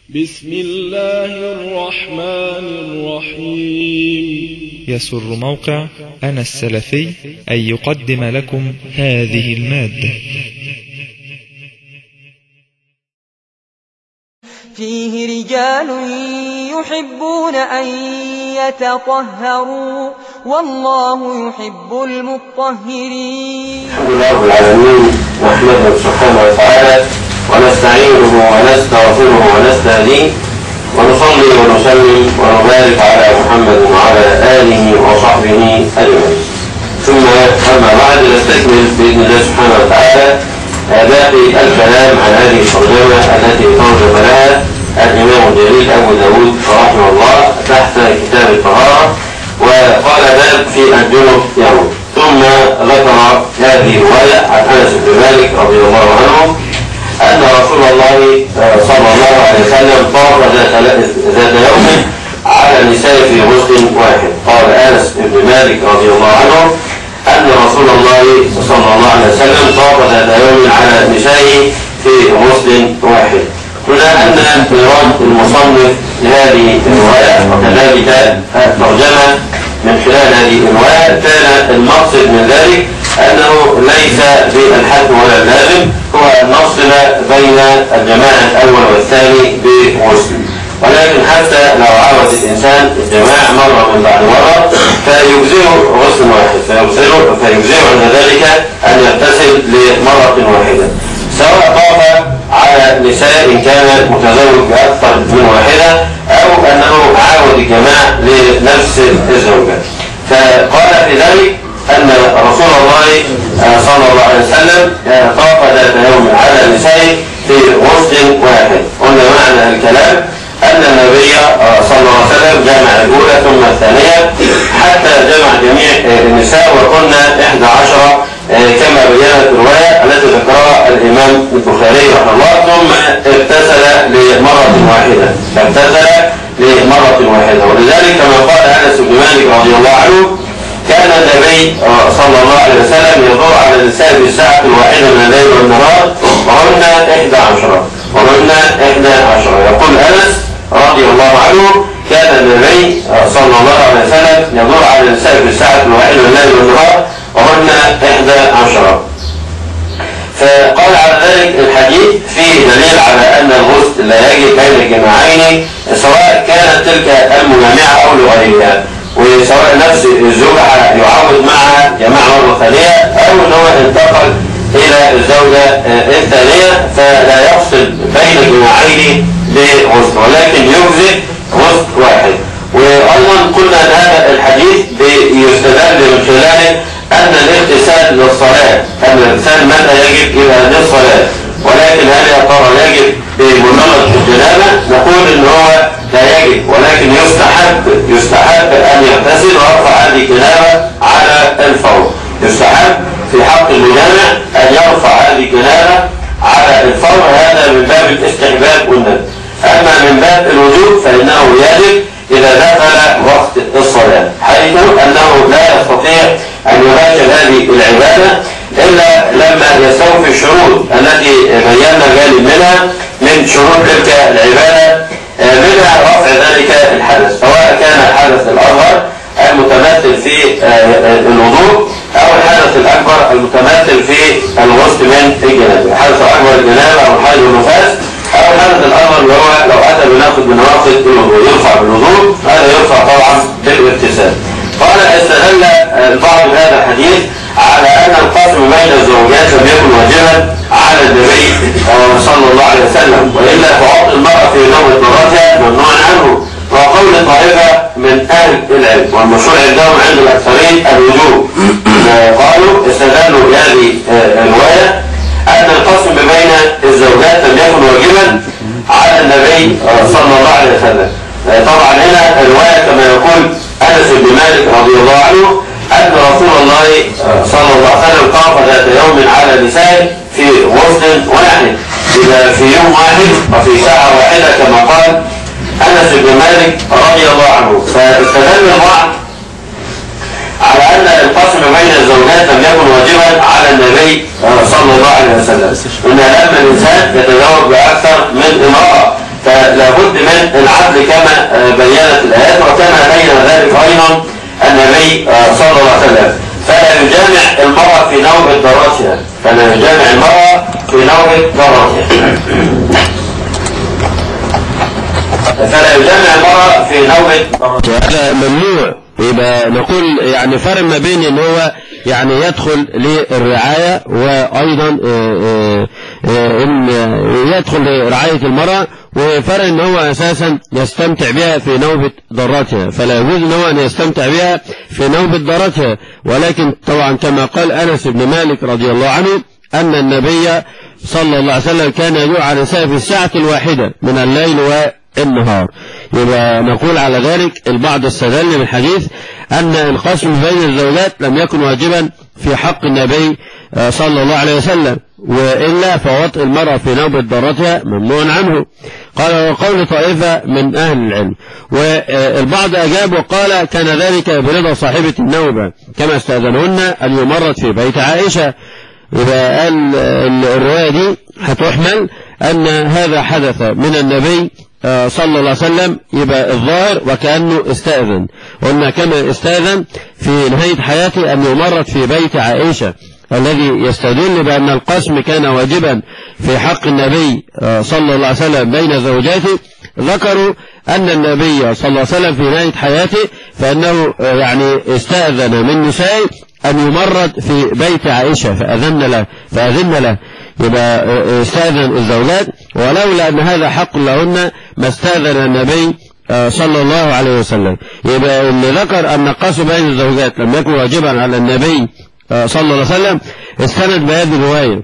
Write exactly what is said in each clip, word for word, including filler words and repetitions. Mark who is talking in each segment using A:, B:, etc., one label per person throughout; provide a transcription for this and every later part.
A: بسم الله الرحمن الرحيم.
B: يسر موقع أنا السلفي أن يقدم لكم هذه المادة.
C: فيه رجال يحبون أن يتطهروا والله يحب المطهرين.
D: الحمد لله رب العالمين، نحمده سبحانه وتعالى ونستعينه ونستغفره ونستهديه ونصلي ونسلم ونبارك على محمد وعلى آله وصحبه أجمعين. ثم أما بعد، نستكمل بإذن الله سبحانه وتعالى باقي الكلام عن هذه الترجمة التي ترجم لها الإمام الجليل أبو داود رحمه الله تحت كتاب الطهارة، وقال باب في الجنب يوم. ثم ذكر هذه الرواية عن أنس بن مالك رضي الله عنه أن رسول الله صلى الله عليه وسلم طاف ذات يوم على النساء في غسل واحد. قال أنس بن مالك رضي الله عنه أن رسول الله صلى الله عليه وسلم طاف ذات يوم على النساء في غسل واحد. هنا أن مراد المصنف لهذه الرواية وكذلك الترجمة من خلال هذه الرواية كان المقصد من ذلك أنه ليس بالحتم ولا اللازم هو أن نفصل بين الجماع الأول والثاني بغسل، ولكن حتى لو عاود الإنسان الجماع مرة من بعد مرة فيجزئه غسل واحد، فيجزئه عند ذلك أن يغتسل لمرة واحدة، سواء طاف على نساء إن كان متزوج بأكثر من واحدة أو أنه عاود الجماع لنفس الزوجة. فقال في ذلك أن رسول الله صلى الله عليه وسلم طاف ذات يوم على النساء في غسل واحد. قلنا معنى الكلام أن النبي صلى الله عليه وسلم جمع الأولى ثم الثانية حتى جمع جميع النساء، وقلنا إحدى عشرة كما بينت الرواية التي ذكرها الإمام البخاري رحمه الله. ثم اغتسل لمرة واحدة اغتسل لمرة واحدة ولذلك كما قال أنس بن مالك رضي الله عنه كان النبي صلى الله عليه وسلم يدور على النساء في الساعة الواحدة من الليل والنهار وهن إحدى عشرة وهن إحدى عشرة. يقول أنس رضي الله عنه كان النبي صلى الله عليه وسلم يدور على النساء في الساعة الواحدة من الليل والنهار وهن إحدى عشرة. فقال على ذلك الحديث فيه دليل على أن الغسل لا يجب بين الجماعين سواء كانت تلك المجامعة أو لغيرها، وسواء نفس الزوجة يعود معها جماعة مرة ثانية أو أنه انتقل إلى الزوجة الثانية فلا يفصل بين الجماعين بغسل، ولكن يجزئ غسل واحد. وأيضا قلنا أن هذا الحديث يستدل من خلاله أن الاغتسال للصلاة أن الاغتسال متى يجب إلى للصلاة، ولكن هل يا ترى يجب بمجرد الجنابة؟ نقول إن هو لا يجب، ولكن يستحب يستحب أن يغتسل ويرفع هذه الجنابة على الفور. يستحب في حق المجامع أن يرفع هذه الجنابة على الفور، هذا من باب الاستحباب والندب. أما من باب الوجوب فإنه يجب إذا دخل وقت الصلاة، حيث أنه لا يستطيع أن يباشر هذه العبادة إلا لما يستوفي الشروط التي بينا جانب منها من شروط تلك العبادة، منها رفع ذلك الحدث، سواء كان الحدث الأصغر المتمثل في الوضوء أو الحدث الأكبر المتمثل في الغسل من الجنابة. الحدث الأكبر الجنابة أو الحيض والنفاس، أو الحدث الأصغر اللي هو لو أتى بناقض من نواقض الوضوء يرفع بالوضوء، هذا يرفع طبعا بالاغتسال. قال استدل البعض بهذا الحديث على أن القسم بين الزوجات لم يكن واجبا على النبي صلى الله عليه وسلم، وإلا فعطل المرأة في نوم اضطرارها ممنوع عنه، وقول طائفة من أهل العلم والمشهور عندهم عند الأكثرين الوجوب. قالوا استدلوا بهذه الرواية أن القسم بين الزوجات لم يكن واجبا على النبي صلى الله عليه وسلم. طبعا هنا الرواية كما يقول أنس بن مالك رضي الله عنه أن رسول الله صلى الله عليه وسلم طاف ذات يوم على النساء في غسل واحد، إذا في يوم واحد وفي ساعة واحدة كما قال أنس بن مالك رضي الله عنه. فاستدل البعض على أن القسم بين الزوجات لم يكن واجبا على النبي صلى الله عليه وسلم، إن لما الإنسان يتزوج بأكثر من امرأة فلا بد بينت الآيات، وكما بين ذلك أيضا النبي صلى الله عليه وسلم. فلا يجامع المرأة في نوبة ضرتها، فلا يجامع المرأة في نوبة ضرتها فلا يجامع المرأة في نوبة ضرتها.
E: هذا ممنوع. يبقى نقول يعني فرق ما بين ان هو يعني يدخل للرعاية وايضا ان يدخل لرعاية المرأة، وفرق ان هو اساسا يستمتع بها في نوبة ضرتها. فلا يجوز ان هو ان يستمتع بها في نوبة ضرتها. ولكن طبعا كما قال انس بن مالك رضي الله عنه ان النبي صلى الله عليه وسلم كان يجوع على نساء في الساعة الواحدة من الليل والنهار. يبقى نقول على ذلك البعض استدل من الحديث أن القسم بين الزوجات لم يكن واجبا في حق النبي صلى الله عليه وسلم، وإلا فوطئ المرأة في نوبة ضرتها ممنوع عنه. قال وقول طائفة من أهل العلم. والبعض أجاب وقال كان ذلك برضا صاحبة النوبة كما استأذنهن أن يمرض في بيت عائشة. يبقى قال الرواية دي هتحمل أن هذا حدث من النبي صلى الله عليه وسلم، يبقى الظاهر وكأنه استأذن. قلنا كما استأذن في نهاية حياته أن يمرض في بيت عائشة، الذي يستدل بأن القسم كان واجبا في حق النبي صلى الله عليه وسلم بين زوجاته. ذكروا أن النبي صلى الله عليه وسلم في نهاية حياته فإنه يعني استأذن من نسائه أن يمرض في بيت عائشة فأذن له فأذن له يبقى استأذن الزوجات، ولولا أن هذا حق لهن ما استأذن النبي صلى الله عليه وسلم. يبقى اللي ذكر أن القسم بين الزوجات لم يكن واجبا على النبي صلى الله عليه وسلم استند بهذه الرواية،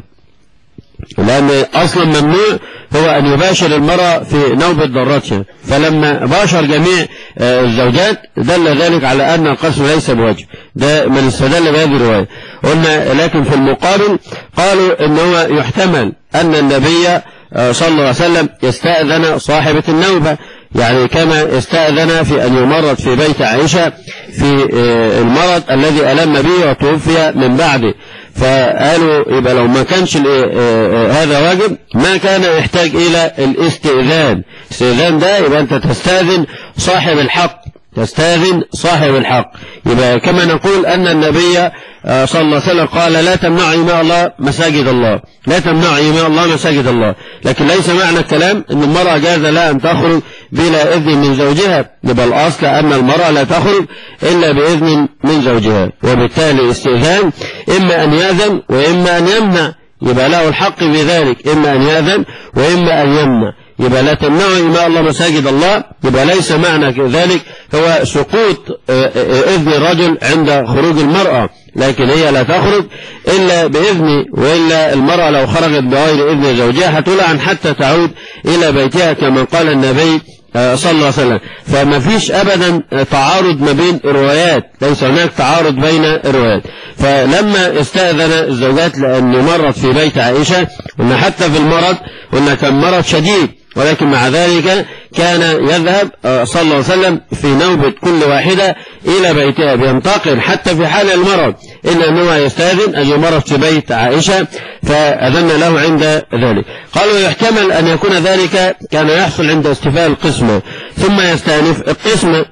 E: لأن أصلا ممنوع هو أن يباشر المرأة في نوبة ضرتها، فلما باشر جميع الزوجات دل ذلك على أن القسم ليس بواجب. ده من استدل بهذه الرواية. قلنا لكن في المقابل قالوا أنه يحتمل أن النبي صلى الله عليه وسلم يستأذن صاحبة النوبة، يعني كما استأذن في أن يمرض في بيت عائشة في المرض الذي ألم به وتوفي من بعده. فقالوا يبقى لو ما كانش هذا واجب ما كان يحتاج إلى الاستئذان. الاستئذان ده يبقى أنت تستأذن صاحب الحق، تستأذن صاحب الحق. يبقى كما نقول أن النبي صلى الله عليه وسلم قال لا تمنع إماء الله مساجد الله، لا تمنع إماء الله مساجد الله، لكن ليس معنى الكلام أن المرأة جاز لها أن تخرج بلا إذن من زوجها. يبقى الأصل أن المرأة لا تخرج إلا بإذن من زوجها، وبالتالي استئذان إما أن يأذن وإما أن يمنع، يبقى له الحق بذلك، إما أن يأذن وإما أن يمنع. يبقى لا تمنعوا إماء الله مساجد الله، يبقى ليس معنى ذلك هو سقوط إذن الرجل عند خروج المرأة، لكن هي لا تخرج إلا بإذن، وإلا المرأة لو خرجت بغير إذن زوجها هتلعن حتى تعود إلى بيتها كما قال النبي صلى الله عليه وسلم. فما فيش أبدا تعارض ما بين الروايات، ليس هناك تعارض بين الروايات. فلما استأذن الزوجات لأن يمرض في بيت عائشة، قلنا حتى في المرض قلنا كان مرض شديد، ولكن مع ذلك كان يذهب صلى الله عليه وسلم في نوبة كل واحدة إلى بيتها، بينتقل حتى في حال المرض إلا أنه يستأذن أن يمرض في بيت عائشة فأذن له عند ذلك. قالوا يحتمل أن يكون ذلك كان يحصل عند استيفاء القسمة ثم يستأنف القسمة.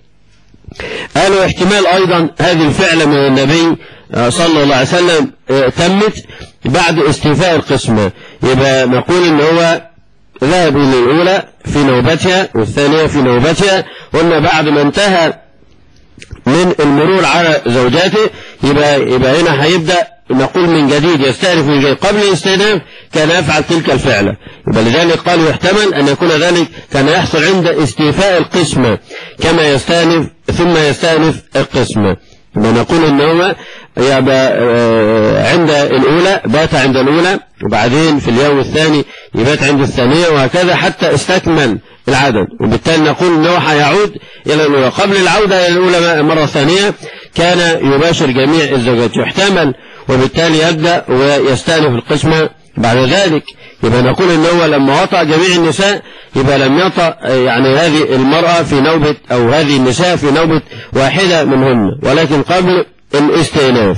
E: قالوا احتمال أيضا هذه الفعلة من النبي صلى الله عليه وسلم تمت بعد استيفاء القسمة. يبقى نقول إن هو ذهب إلى الأولى في نوبتها والثانية في نوبتها، قلنا بعد ما انتهى من المرور على زوجاته يبقى, يبقى هنا هيبدأ نقول من جديد يستأنف من جديد. قبل الاستئناف كان يفعل تلك الفعلة، يبقى لذلك قالوا يحتمل أن يكون ذلك كان يحصل عند استيفاء القسمة كما يستأنف ثم يستأنف القسمة. يبقى نقول إن هو يبقى عند الأولى بات عند الأولى، وبعدين في اليوم الثاني يبات عند الثانية، وهكذا حتى استكمل العدد. وبالتالي نقول إنه هيعود إلى الأولى. قبل العودة إلى الأولى مرة ثانية كان يباشر جميع الزوجات، يحتمل، وبالتالي يبدأ ويستأنف القسمة بعد ذلك. يبقى نقول إن هو لما وطأ جميع النساء يبقى لم يطأ يعني هذه المرأة في نوبة أو هذه النساء في نوبة واحدة منهن، ولكن قبل الاستئناف.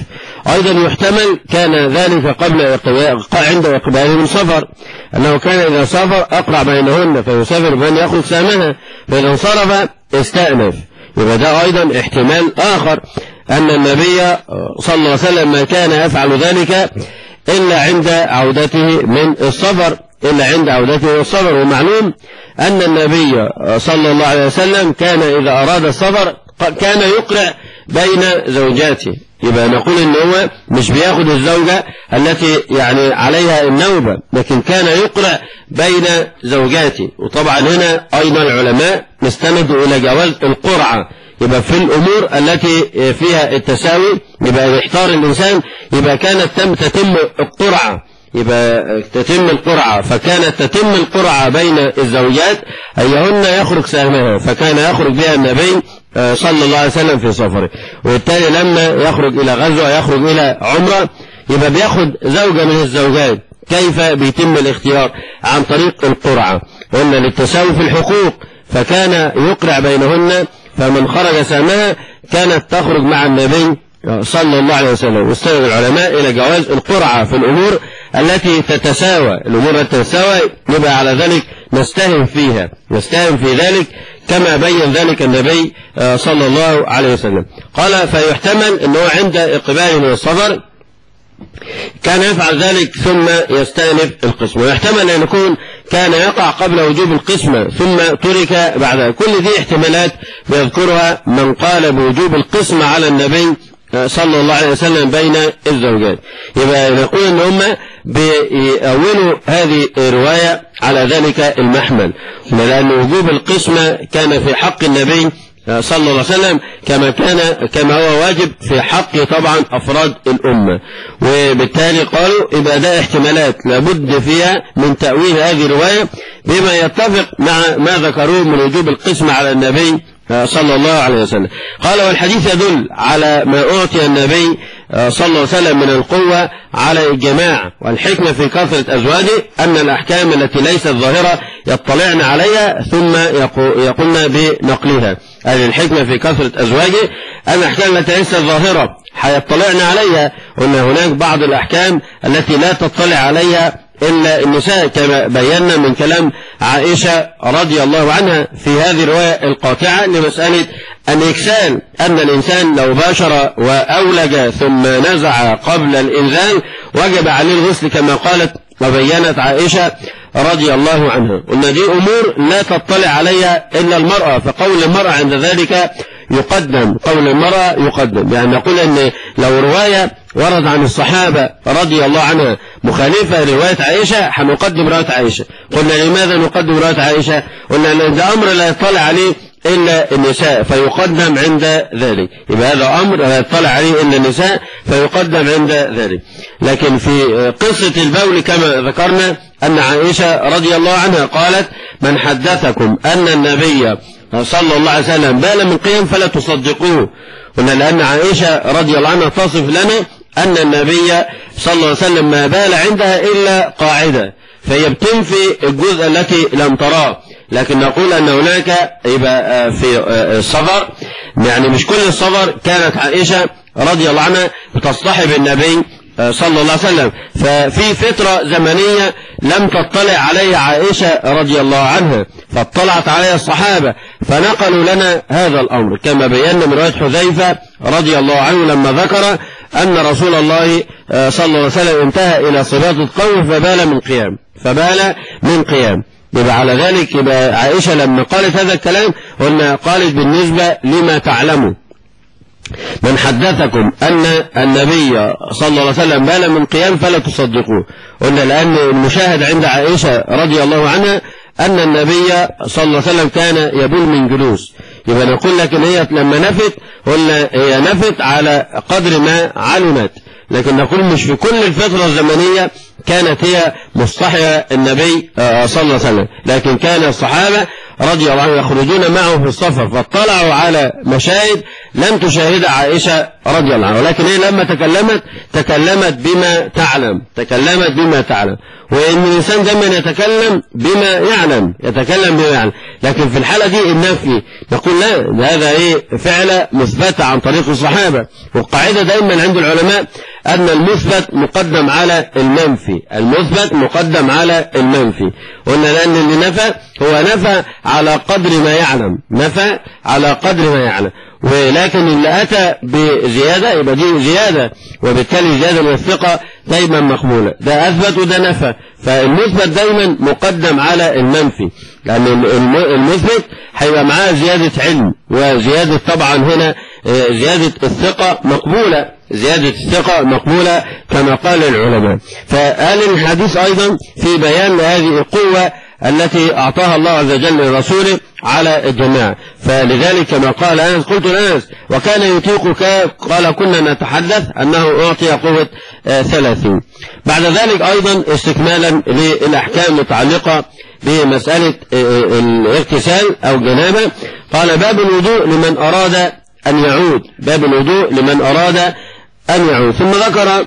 E: أيضا يحتمل كان ذلك قبل عند إقباله من سفر، أنه كان إذا سافر أقرع بينهن فيسافر بأن يأخذ سهمها، فإذا انصرف استأنف. يبقى ده أيضا احتمال آخر، أن النبي صلى الله عليه وسلم ما كان يفعل ذلك إلا عند عودته من السفر إلا عند عودته من السفر. ومعلوم أن النبي صلى الله عليه وسلم كان إذا أراد السفر كان يقرع بين زوجاته. يبقى نقول إن هو مش بياخد الزوجة التي يعني عليها النوبة، لكن كان يقرع بين زوجاته. وطبعا هنا أيضا العلماء استندوا إلى جواز القرعة، يبقى في الأمور التي فيها التساوي يبقى يحتار الإنسان، يبقى كانت تم تتم القرعة، يبقى تتم القرعة، فكانت تتم القرعة بين الزوجات أيهن يخرج سهمها، فكان يخرج بها النبي صلى الله عليه وسلم في سفره. وبالتالي لما يخرج إلى غزوة يخرج إلى عمرة يبقى بياخد زوجة من الزوجات. كيف بيتم الاختيار؟ عن طريق القرعة، قلنا للتساوي في الحقوق، فكان يقرع بينهن، فمن خرج سهمها كانت تخرج مع النبي صلى الله عليه وسلم. واستند العلماء إلى جواز القرعة في الأمور التي تتساوى، الأمور التي تتساوى يبقى على ذلك نستهم فيها، نستهم في ذلك كما بين ذلك النبي صلى الله عليه وسلم. قال فيحتمل أنه عند إقباله من السفر كان يفعل ذلك ثم يستأنف القسمة، ويحتمل أن يكون كان يقع قبل وجوب القسمة ثم ترك بعدها. كل دي احتمالات بيذكرها من قال بوجوب القسمة على النبي صلى الله عليه وسلم بين الزوجات. يبقى نقول ان هم بيأولوا هذه الرواية على ذلك المحمل، لأن وجوب القسمة كان في حق النبي صلى الله عليه وسلم كما كان كما هو واجب في حق طبعا أفراد الأمة. وبالتالي قالوا يبقى ده احتمالات لابد فيها من تأويل هذه الرواية بما يتفق مع ما ذكروه من وجوب القسمة على النبي صلى الله عليه وسلم. قال والحديث يدل على ما أعطي النبي صلى الله عليه وسلم من القوة على الجماع، والحكمة في كثرة أزواجه أن الأحكام التي ليست ظاهرة يطلعن عليها ثم يقولن بنقلها. هذه الحكمة في كثرة أزواجه أن الأحكام التي ليست ظاهرة حيطلعن عليها. قلنا هناك بعض الأحكام التي لا تطلع عليها إلا النساء كما بينا من كلام عائشة رضي الله عنها في هذه الرواية القاطعة لمسألة الإكسال، أن الإنسان لو باشر وأولج ثم نزع قبل الإنزال وجب عليه الغسل كما قالت وبينت عائشة رضي الله عنها. قلنا دي أمور لا تطلع عليها إلا المرأة، فقول المرأة عند ذلك يقدم، قول المرأة يقدم. يعني نقول أن لو رواية ورد عن الصحابة رضي الله عنها مخالفة لرواية عائشة هنقدم رواية عائشة. قلنا لماذا نقدم رواية عائشة؟ قلنا أن ده أمر لا يطلع عليه إلا النساء فيقدم عند ذلك، يبقى هذا أمر لا يطلع عليه إلا النساء فيقدم عند ذلك. لكن في قصة البول كما ذكرنا أن عائشة رضي الله عنها قالت من حدثكم أن النبي صلى الله عليه وسلم بال من قيام فلا تصدقوه. قلنا لأن عائشة رضي الله عنها تصف لنا أن النبي صلى الله عليه وسلم ما بال عندها إلا قاعدة، فهي بتنفي الجزء التي لم تراه. لكن نقول أن هناك يبقى في السفر، يعني مش كل السفر كانت عائشة رضي الله عنها بتصطحب النبي صلى الله عليه وسلم، ففي فترة زمنية لم تطلع عليها عائشة رضي الله عنها فاطلعت عليها الصحابة فنقلوا لنا هذا الأمر كما بينا من رواية حذيفة رضي الله عنه لما ذكر أن رسول الله صلى الله عليه وسلم انتهى إلى صلاة القوم فبال من قيام فبال من قيام. يبقى على ذلك يبقى عائشة لما قالت هذا الكلام قلنا قالت بالنسبة لما تعلموا من حدثكم أن النبي صلى الله عليه وسلم بال من قيام فلا تصدقوه. قلنا لأن المشاهد عند عائشة رضي الله عنها أن النبي صلى الله عليه وسلم كان يبول من جلوس. يبقى نقول لك إن هي لما نفت قلنا هي نفت على قدر ما علمت، لكن نقول مش في كل الفترة الزمنية كانت هي مصطحية النبي صلى الله عليه وسلم، لكن كان الصحابة رضي الله عنهم يخرجون معه في السفر فاطلعوا على مشاهد لم تشاهد عائشة رضي الله عنها، ولكن هي لما تكلمت تكلمت بما تعلم تكلمت بما تعلم وإن الإنسان دائما يتكلم بما يعلم يتكلم بما يعلم. لكن في الحالة دي النفي نقول لا، هذا إيه فعل مثبتة عن طريق الصحابة. والقاعدة دائما عند العلماء أن المثبت مقدم على المنفي، المثبت مقدم على المنفي. قلنا لأن اللي نفى هو نفى على قدر ما يعلم، نفى على قدر ما يعلم، ولكن اللي أتى بزيادة يبقى دي زيادة، وبالتالي زيادة من الثقة دايما مقبولة. ده أثبت وده نفى، فالمثبت دايما مقدم على المنفي، لأن المثبت هيبقى معاه زيادة علم، وزيادة طبعا هنا زيادة الثقة مقبولة، زيادة الثقة مقبولة كما قال العلماء. فقال الحديث أيضا في بيان هذه القوة التي أعطاها الله عز وجل لرسوله على الجماعة. فلذلك كما قال أنس قلت لأنس وكان يطيقك، قال كنا نتحدث أنه أعطي قوة ثلاثين. بعد ذلك أيضا استكمالا للأحكام المتعلقة بمسألة الاغتسال أو جنابة، قال باب الوضوء لمن أراد أن يعود، باب الوضوء لمن أراد أن يعود. ثم ذكر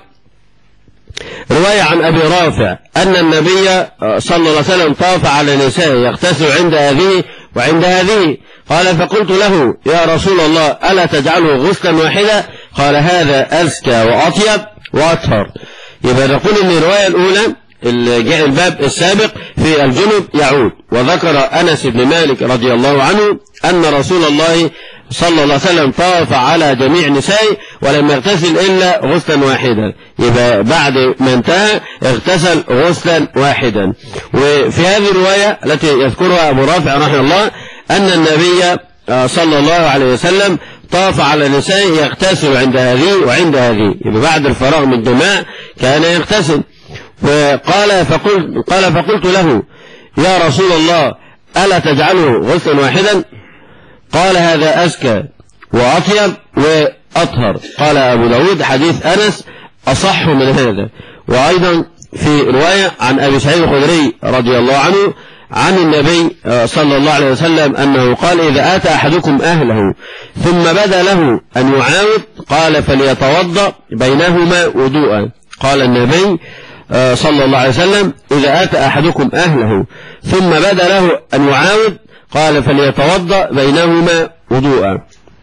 E: رواية عن أبي رافع أن النبي صلى الله عليه وسلم طاف على نساء يغتسل عند هذه وعند هذه، قال فقلت له يا رسول الله ألا تجعله غسلا واحدا؟ قال هذا أزكى وأطيب وأطهر. يبقى نقول أن الرواية الأولى جاء الباب السابق في الجنب يعود، وذكر أنس بن مالك رضي الله عنه أن رسول الله صلى الله عليه وسلم طاف على جميع نسائه ولم يغتسل إلا غسلا واحدا، يبقى بعد ما انتهى اغتسل غسلا واحدا. وفي هذه الرواية التي يذكرها أبو رافع رحمه الله أن النبي صلى الله عليه وسلم طاف على نسائه يغتسل عند هذه وعند هذه، يبقى بعد الفراغ من الجماع كان يغتسل. وقال فقلت, قال فقلت له يا رسول الله ألا تجعله غسلا واحدا؟ قال هذا أزكى وأطيب وأطهر. قال أبو داود حديث أنس أصح من هذا. وأيضا في رواية عن أبي سعيد الخدري رضي الله عنه عن النبي صلى الله عليه وسلم أنه قال إذا أتى أحدكم أهله ثم بدا له أن يعاود قال فليتوضأ بينهما وضوءا. قال النبي صلى الله عليه وسلم إذا أتى أحدكم أهله ثم بدا له أن يعاود قال فليتوضأ بينهما وضوءا.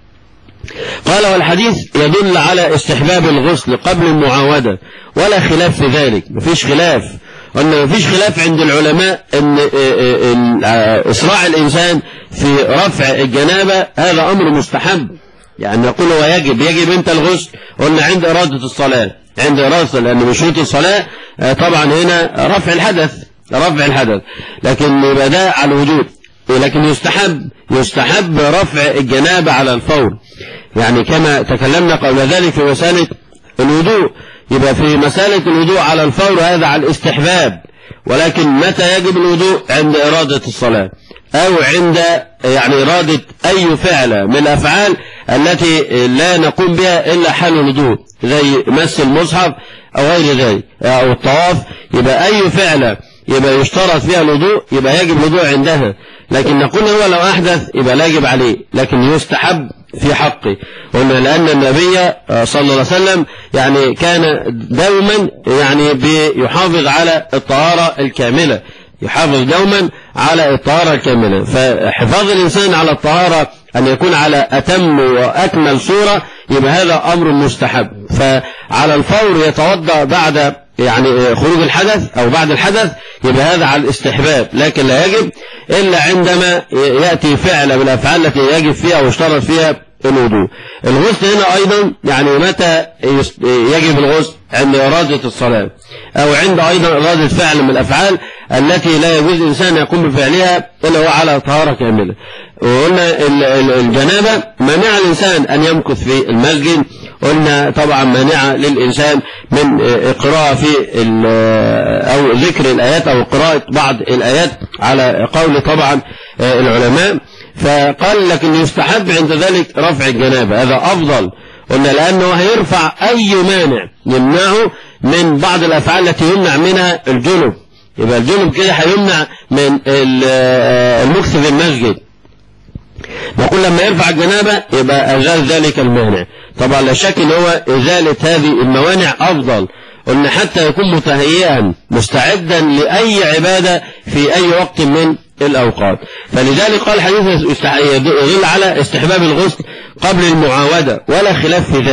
E: قال والحديث يدل على استحباب الغسل قبل المعاودة ولا خلاف في ذلك، مفيش خلاف، أن مفيش خلاف عند العلماء أن إسراع الإنسان في رفع الجنابة هذا أمر مستحب، يعني نقول هو يجب يجب أنت الغسل، قلنا عند إرادة الصلاة، عند إرادة، لأن من شروط الصلاة طبعا هنا رفع الحدث، رفع الحدث، لكن يبقى ده على الوجود، لكن يستحب يستحب رفع الجنابة على الفور، يعني كما تكلمنا قبل ذلك في مسألة الوضوء، يبقى في مسألة الوضوء على الفور هذا على الاستحباب، ولكن متى يجب الوضوء؟ عند إرادة الصلاة أو عند يعني إرادة أي فعل من الأفعال التي لا نقوم بها إلا حال الوضوء، زي مس المصحف أو غير ذلك أو الطواف، يبقى أي فعل يبقى يشترط فيها الوضوء يبقى يجب الوضوء عندها، لكن نقول هو لو أحدث يبقى لا يجب عليه، لكن يستحب في حقه. قلنا لأن النبي صلى الله عليه وسلم يعني كان دوما يعني بيحافظ على الطهارة الكاملة، يحافظ دوما على الطهارة الكاملة، فحفاظ الإنسان على الطهارة أن يكون على أتم وأكمل صورة يبقى هذا أمر مستحب. فعلى الفور يتوضأ بعد يعني خروج الحدث أو بعد الحدث، يبقى هذا على الاستحباب، لكن لا يجب إلا عندما يأتي فعل من الأفعال التي يجب فيها ويشترط فيها الوضوء. الغسل هنا أيضا يعني متى يجب الغسل؟ عند إرادة الصلاة أو عند أيضا إرادة فعل من الأفعال التي لا يجوز الإنسان يقوم بفعلها إلا هو على طهارة كاملة. وقلنا الجنابة مانع الإنسان أن يمكث في المسجد، قلنا طبعا مانعة للإنسان من قراءة في أو ذكر الآيات أو قراءة بعض الآيات على قول طبعا العلماء. فقال لكن يستحب عند ذلك رفع الجنابة، هذا أفضل، قلنا لأنه هيرفع أي مانع يمنعه من بعض الأفعال التي يمنع منها الجنب، يبقى الجنب كده هيمنع من المكث في المسجد. نقول لما يرفع الجنابة يبقى أزال ذلك المانع. طبعا لا شك ان هو إزالة هذه الموانع أفضل، قلنا حتى يكون متهيئا مستعدا لأي عبادة في أي وقت من الأوقات. فلذلك قال الحديث يدل على استحباب الغسل قبل المعاودة ولا خلاف في ذلك،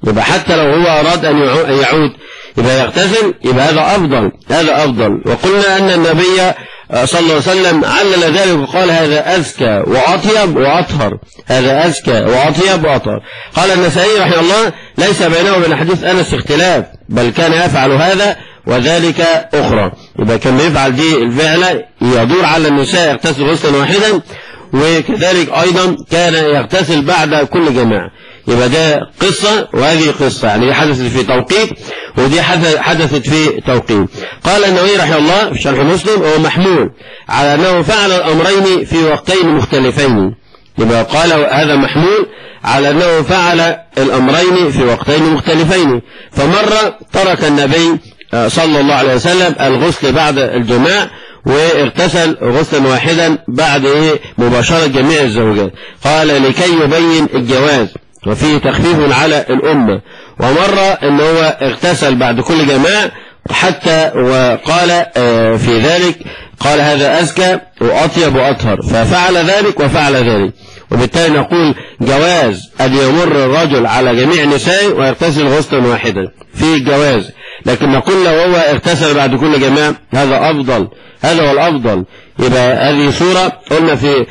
E: يبقى حتى لو هو أراد أن يعود يبقى يغتسل، يبقى هذا أفضل، هذا أفضل. وقلنا أن النبي صلى الله عليه وسلم علل ذلك وقال هذا أزكى وأطيب وأطهر، هذا أزكى وأطيب وأطهر. قال النسائي رحمه الله ليس بينه وبين حديث أنس اختلاف، بل كان يفعل هذا وذلك أخرى. يبقى كان يفعل دي الفعل يدور على النساء يغتسل غسلا واحدا، وكذلك أيضا كان يغتسل بعد كل جماعة. يبقى ده قصة وهذه قصة، يعني حدثت في توقيت ودي حدثت في توقيت. قال النووي رحمه الله في شرح مسلم هو محمول على أنه فعل الأمرين في وقتين مختلفين. يبقى قال هذا محمول على أنه فعل الأمرين في وقتين مختلفين. فمرة ترك النبي صلى الله عليه وسلم الغسل بعد الجماع واغتسل غسلا واحدا بعد إيه مباشرة جميع الزوجات، قال لكي يبين الجواز وفيه تخفيف على الأمة. ومرة أنه هو اغتسل بعد كل جماع حتى وقال في ذلك قال هذا أزكى وأطيب وأطهر، ففعل ذلك وفعل ذلك. وبالتالي نقول جواز أن يمر الرجل على جميع نسائه ويغتسل غسلا واحدا في الجواز، لكن نقول لو هو اغتسل بعد كل جماع هذا أفضل، هذا هو الأفضل. يبقى هذه صورة قلنا في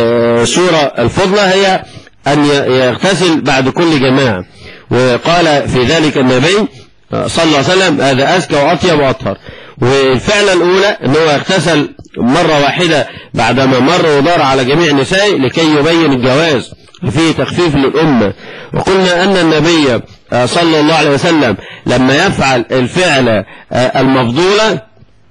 E: صورة الفضلة هي أن يغتسل بعد كل جماعة، وقال في ذلك النبي صلى الله عليه وسلم هذا أزكى وأطيب وأطهر. والفعلة الأولى أنه يغتسل مرة واحدة بعدما مر ودار على جميع نسائه لكي يبين الجواز وفيه تخفيف للأمة. وقلنا أن النبي صلى الله عليه وسلم لما يفعل الفعل المفضولة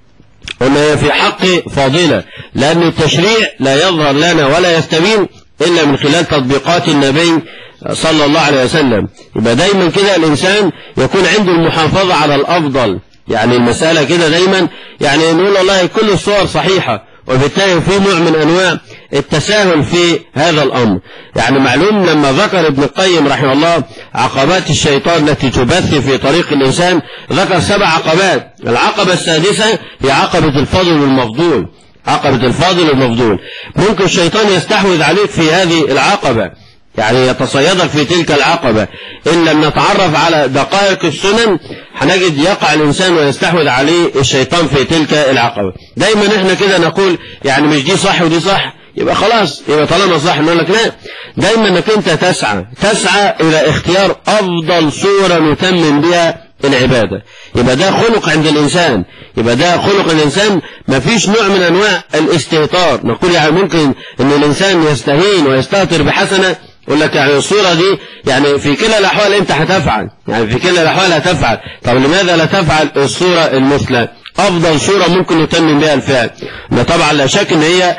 E: قلنا في حق فاضلة، لأن التشريع لا يظهر لنا ولا يستبين إلا من خلال تطبيقات النبي صلى الله عليه وسلم. يبقى دايما كده الإنسان يكون عنده المحافظة على الأفضل، يعني المسألة كده دايما يعني نقول والله كل الصور صحيحة، وبالتالي في نوع من أنواع التساهل في هذا الأمر. يعني معلوم لما ذكر ابن القيم رحمه الله عقبات الشيطان التي تبث في طريق الإنسان ذكر سبع عقبات. العقبة السادسة هي عقبة الفضل والمفضول، عقبة الفاضل والمفضول. ممكن الشيطان يستحوذ عليك في هذه العقبة، يعني يتصيدك في تلك العقبة. إن لم نتعرف على دقائق السنن هنجد يقع الإنسان ويستحوذ عليه الشيطان في تلك العقبة. دايما احنا كده نقول يعني مش دي صح ودي صح يبقى خلاص، يبقى طالما صح نقول لك لا، دايما انك انت تسعى تسعى إلى اختيار أفضل صورة نتمم بها العبادة. يبقى ده خلق عند الإنسان، يبقى ده خلق الإنسان، ما فيش نوع من أنواع الاستهتار. نقول يعني ممكن أن الإنسان يستهين ويستهتر بحسنة، يقول لك يعني الصورة دي يعني في كلا الأحوال أنت هتفعل، يعني في كلا الأحوال هتفعل. طب لماذا لا تفعل الصورة المثلى؟ أفضل صورة ممكن نتمم بها الفعل. طبعا لا شك أن هي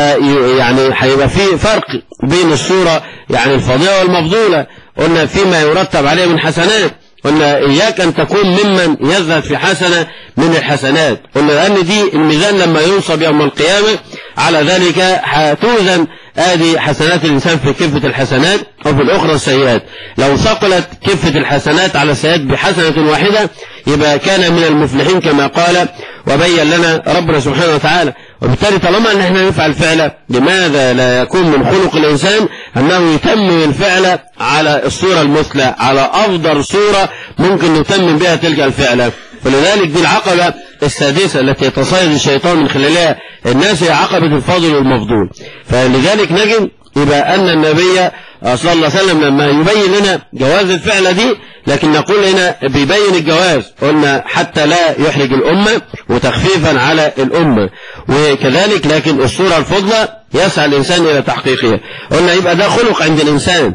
E: يعني هيبقى في فرق بين الصورة يعني الفاضلة والمفضولة. قلنا فيما يرتب عليه من حسنات، قلنا إياك أن تكون ممن يزهد في حسنة من الحسنات. قلنا لأن دي الميزان لما ينصب يوم القيامة على ذلك هتوزن آدي حسنات الإنسان في كفة الحسنات وفي الأخرى السيئات. لو ثقلت كفة الحسنات على السيئات بحسنة واحدة يبقى كان من المفلحين كما قال وبين لنا ربنا سبحانه وتعالى. وبالتالي طالما أن احنا نفعل فعل، لماذا لا يكون من خلق الإنسان أنه يتمم الفعل على الصورة المثلى، على أفضل صورة ممكن نتمم بها تلك الفعل. فلذلك دي العقبة السادسة التي يتصيد الشيطان من خلالها الناس هي عقبة الفاضل والمفضول. فلذلك نجد يبقى أن النبي صلى الله عليه وسلم لما يبين لنا جواز الفعل دي، لكن نقول هنا بيبين الجواز قلنا حتى لا يحرج الأمة وتخفيفا على الأمة، وكذلك لكن الصورة الفضلة يسعى الإنسان إلى تحقيقها. قلنا يبقى ده خلق عند الإنسان،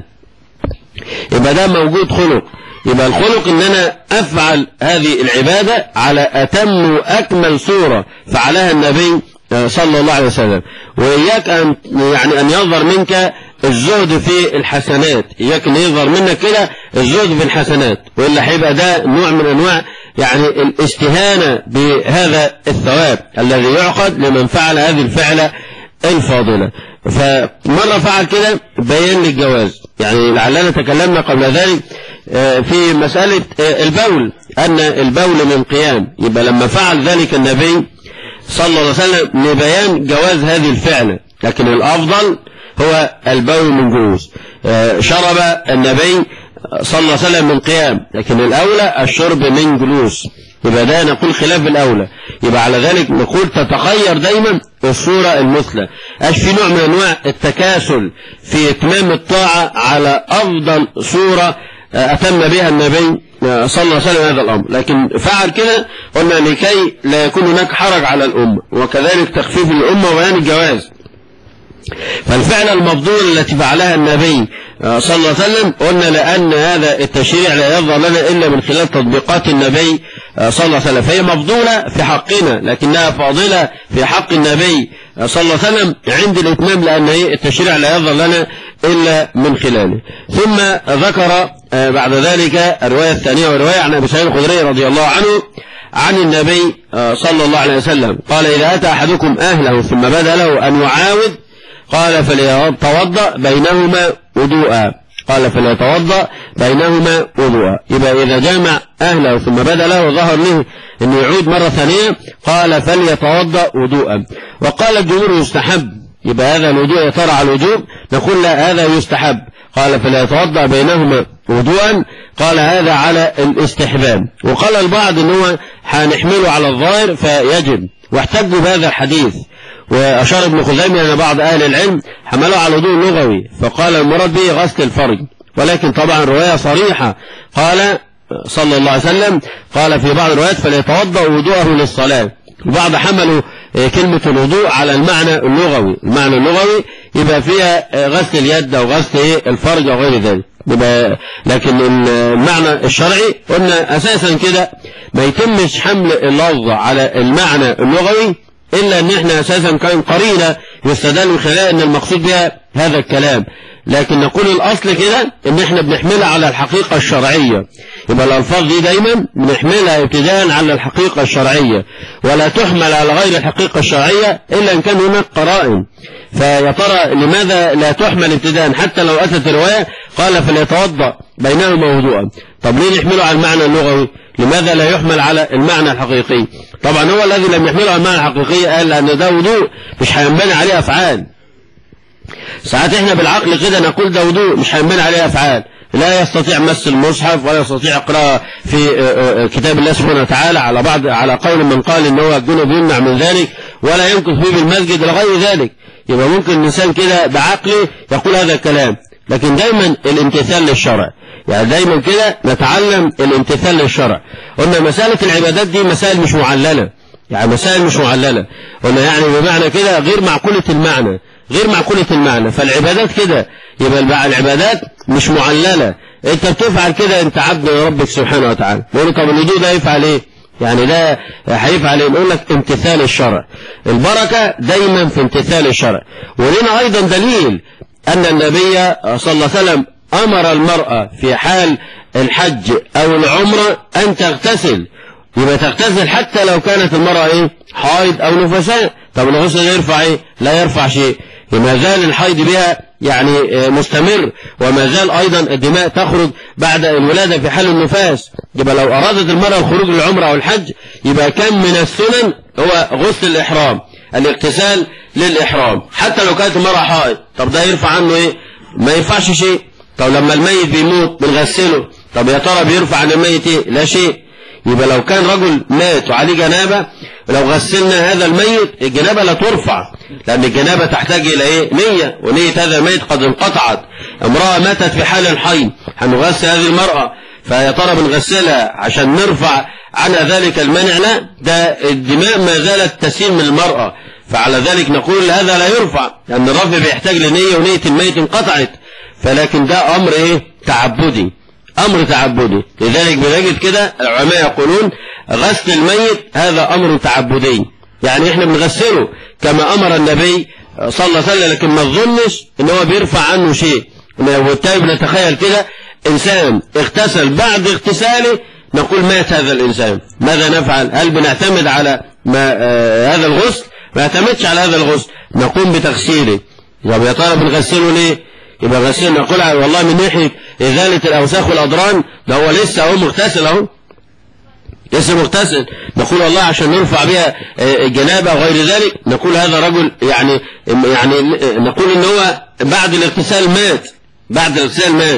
E: يبقى ده موجود خلق. يبقى الخلق ان انا افعل هذه العبادة على اتم واكمل صورة فعلها النبي صلى الله عليه وسلم. وإياك أن يعني أن يظهر منك الزهد في الحسنات، إياك أن يظهر منك كده الزهد في الحسنات، وإلا هيبقى ده نوع من أنواع يعني الاستهانة بهذا الثواب الذي يعقد لمن فعل هذه الفعلة الفاضلة. فمرة فعل كده بيان للجواز. يعني لعلنا تكلمنا قبل ذلك في مسألة البول، أن البول من قيام. يبقى لما فعل ذلك النبي صلى الله عليه وسلم لبيان جواز هذه الفعلة، لكن الأفضل هو البول من جوز. شرب النبي صلى الله عليه وسلم من قيام، لكن الأولى الشرب من جلوس. يبقى ده نقول خلاف الأولى. يبقى على ذلك نقول تتخير دايما الصورة المثلى، اش في نوع من انواع التكاسل في اتمام الطاعة على افضل صورة اتم بها النبي صلى الله عليه وسلم هذا الامر، لكن فعل كده قلنا لكي لا يكون هناك حرج على الامة، وكذلك تخفيف الامة وبيان الجواز. فالفعل المفضول التي فعلها النبي صلى الله عليه وسلم قلنا لأن هذا التشريع لا يظهر لنا إلا من خلال تطبيقات النبي صلى الله عليه وسلم، فهي مفضولة في حقنا لكنها فاضلة في حق النبي صلى الله عليه وسلم عند الإتمام، لأن التشريع لا يظهر لنا إلا من خلاله. ثم ذكر بعد ذلك الرواية الثانية والرواية عن أبي سعيد الخدري رضي الله عنه عن النبي صلى الله عليه وسلم قال: إذا أتى أحدكم أهله ثم بدا له أن يعاود قال فليتوضأ بينهما وضوءا، قال فليتوضأ بينهما وضوءا. يبقى إذا جامع أهله ثم بدا له وظهر له أنه يعود مرة ثانية قال فليتوضأ وضوءا. وقال الجمهور يستحب، يبقى هذا الوضوء يترى على الوجوب، نقول لا هذا يستحب. قال فليتوضأ بينهما وضوءا، قال هذا على الاستحباب. وقال البعض أنه هنحمله على الظاهر فيجب، واحتجوا بهذا الحديث. وأشار ابن خزيمة أن بعض أهل العلم حملوا على الوضوء اللغوي فقال المراد به غسل الفرج، ولكن طبعا الرواية صريحة قال صلى الله عليه وسلم قال في بعض الروايات فليتوضأ وضوءه للصلاة. البعض حملوا كلمة الوضوء على المعنى اللغوي، المعنى اللغوي يبقى فيها غسل اليد أو غسل الفرج أو غير ذلك، يبقى لكن المعنى الشرعي قلنا أساسا كده ما يتمش حمل اللفظ على المعنى اللغوي إلا أن احنا أساسا كان قرينة يستدل من خلال أن المقصود بها هذا الكلام، لكن نقول الأصل كده أن احنا بنحملها على الحقيقة الشرعية. يبقى الألفاظ دي دايما بنحملها ابتداء على الحقيقة الشرعية، ولا تحمل على غير الحقيقة الشرعية إلا إن كان هناك قرائن. فيا ترى لماذا لا تحمل ابتداء حتى لو أتت الرواية قال فليتوضأ بينهما وضوءا؟ طب ليه نحمله على المعنى اللغوي؟ لماذا لا يحمل على المعنى الحقيقي؟ طبعا هو الذي لم يحمله على المعنى الحقيقي قال لأن ده وضوء مش هينبني عليه أفعال. ساعات احنا بالعقل كده نقول ده وضوء مش هينبني عليه أفعال، لا يستطيع مس المصحف ولا يستطيع قراءة في كتاب الله سبحانه وتعالى، على بعض على قول من قال ان هو الجنوب يمنع من ذلك، ولا يمكث فيه بالمسجد لغير ذلك. يبقى ممكن الإنسان كده بعقله يقول هذا الكلام، لكن دايما الامتثال للشرع، يعني دايما كده نتعلم الامتثال للشرع. قلنا مسألة العبادات دي مسائل مش معللة، يعني مسائل مش معللة، قلنا يعني بمعنى كده غير معقولة المعنى، غير معقولة المعنى. فالعبادات كده يبقى العبادات مش معللة، انت بتفعل كده انت عبد لربك سبحانه وتعالى. نقول طب الوضوء ده يفعل ايه؟ يعني ده هيفعل ايه؟ نقول لك امتثال الشرع. البركة دايما في امتثال الشرع. ولنا ايضا دليل ان النبي صلى الله عليه وسلم امر المرأة في حال الحج او العمرة ان تغتسل، يبقى تغتسل حتى لو كانت المرأة ايه؟ حائض او نفساء. طب الغسل يرفع ايه؟ لا يرفع شيء، ما زال الحيض بها يعني مستمر، وما زال ايضا الدماء تخرج بعد الولادة في حال النفاس. يبقى لو ارادت المرأة الخروج للعمرة او الحج يبقى كان من السنن هو غسل الاحرام، الاغتسال للاحرام حتى لو كانت المرأة حائض. طب ده يرفع عنه ايه؟ ما ينفعش شيء. طب لما الميت بيموت بنغسله، طب يا ترى بيرفع عن الميت ايه؟ لا شيء. يبقى لو كان رجل مات وعليه جنابة لو غسلنا هذا الميت الجنابة لا ترفع، لأن الجنابة تحتاج إلى إيه؟ نية، ونية هذا الميت قد انقطعت. امرأة ماتت في حال الحيض هنغسل هذه المرأة، فيا ترى بنغسلها عشان نرفع عنها ذلك المنع؟ لا، ده الدماء ما زالت تسيل من المرأة، فعلى ذلك نقول هذا لا يرفع، لأن الرفع بيحتاج لنية ونية الميت انقطعت. فلكن ده أمر إيه؟ تعبدي، أمر تعبدي. لذلك بنجد كده العلماء يقولون غسل الميت هذا أمر تعبدي، يعني إحنا بنغسله كما أمر النبي صلى الله عليه وسلم، لكن ما نظنش إن هو بيرفع عنه شيء. وبالتالي بنتخيل كده إنسان اغتسل بعد اغتساله نقول مات هذا الإنسان، ماذا نفعل؟ هل بنعتمد على ما آه هذا الغسل؟ ما نعتمدش على هذا الغسل، نقوم بتغسيله. طب يا ترى بنغسله ليه؟ يبقى غسيل نقول والله من ناحية إزالة الأوساخ والأضران، ده هو لسه هو مغتسل اهو، لسه مغتسل، نقول والله عشان نرفع بها الجنابة وغير ذلك. نقول هذا رجل يعني يعني نقول إن هو بعد الاغتسال مات، بعد الاغتسال مات،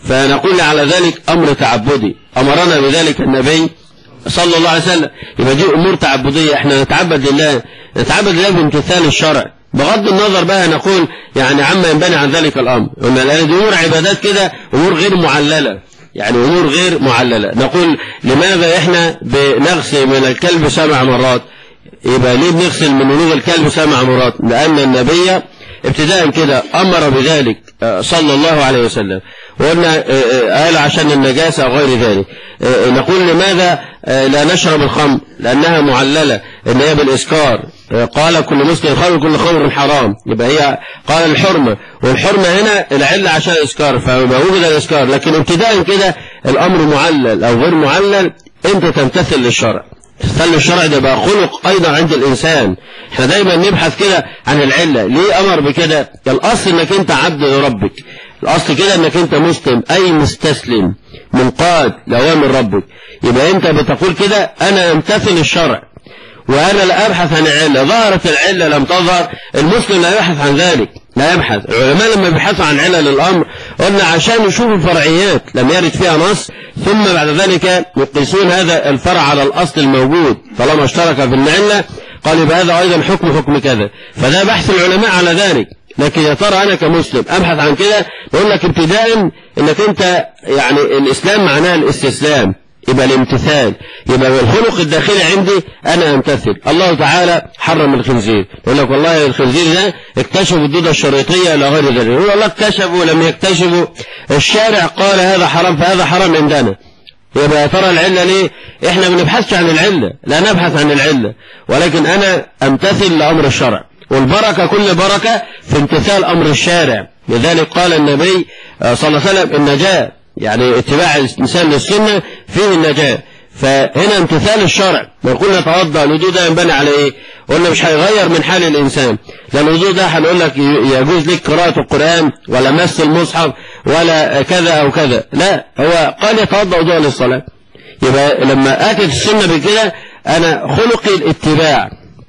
E: فنقول على ذلك أمر تعبدي أمرنا بذلك النبي صلى الله عليه وسلم. يبقى دي أمور تعبدية، احنا نتعبد لله، نتعبد لله بامتثال الشرع بغض النظر بقى نقول يعني عما ينبني عن ذلك الأمر. لأن دي أمور عبادات كده أمور غير معللة، يعني أمور غير معللة. نقول لماذا احنا بنغسل من الكلب سبع مرات؟ يبقى ليه بنغسل من ولوغ الكلب سبع مرات؟ لأن النبي ابتداء كده أمر بذلك صلى الله عليه وسلم، وقلنا قال عشان النجاسة وغير ذلك. نقول لماذا لا نشرب الخمر؟ لأنها معللة إن هي بالإسكار، قال كل مسكر خمر كل خمر حرام، يبقى هي قال الحرمة، والحرمة هنا العلة عشان الإسكار فما وجد الإسكار. لكن ابتداء كده الأمر معلل أو غير معلل أنت تمتثل للشرع. امتثال الشرع ده بقى خلق أيضا عند الإنسان. احنا دايما نبحث كده عن العلة، ليه أمر بكده؟ الأصل إنك أنت عبد لربك، الأصل كده إنك أنت مسلم أي مستسلم منقاد لأوامر ربك. يبقى أنت بتقول كده أنا أمتثل الشرع وأنا لا أبحث عن العلة. ظهرت العلة لم تظهر، المسلم لا يبحث عن ذلك، لا يبحث. العلماء لما يبحثوا عن علة للأمر قلنا عشان يشوفوا الفرعيات لم يرد فيها نص، ثم بعد ذلك يقيسون هذا الفرع على الأصل الموجود، طالما اشترك في العلة قال يبقى هذا أيضا حكم حكم كذا. فده بحث العلماء على ذلك. لكن يا ترى أنا كمسلم أبحث عن كده؟ نقول لك ابتداء إنك أنت يعني الإسلام معناه الاستسلام، يبقى الامتثال، يبقى الخلق الداخلي عندي أنا أمتثل. الله تعالى حرم الخنزير، يقول لك والله الخنزير ده اكتشفوا الدودة الشريطية إلى غير ذلك، يقول الله اكتشفوا لم يكتشفوا، الشارع قال هذا حرام فهذا حرام عندنا. يبقى يا ترى العلة ليه؟ احنا ما بنبحثش عن العلة، لا نبحث عن العلة، ولكن أنا أمتثل لأمر الشرع. والبركة كل بركة في امتثال أمر الشارع. لذلك قال النبي صلى الله عليه وسلم النجاة، يعني اتباع الإنسان للسنة فيه النجاة. فهنا امتثال الشرع. ما قلنا توضأ، الوضوء ده ينبني على ايه؟ قلنا مش هيغير من حال الإنسان، لأن الوضوء ده هنقول لك يجوز لك قراءة القرآن ولا مس المصحف ولا كذا أو كذا، لا، هو قال يتوضأ وضوء للصلاة. يبقى لما آتت السنة بكده أنا خلقي الاتباع.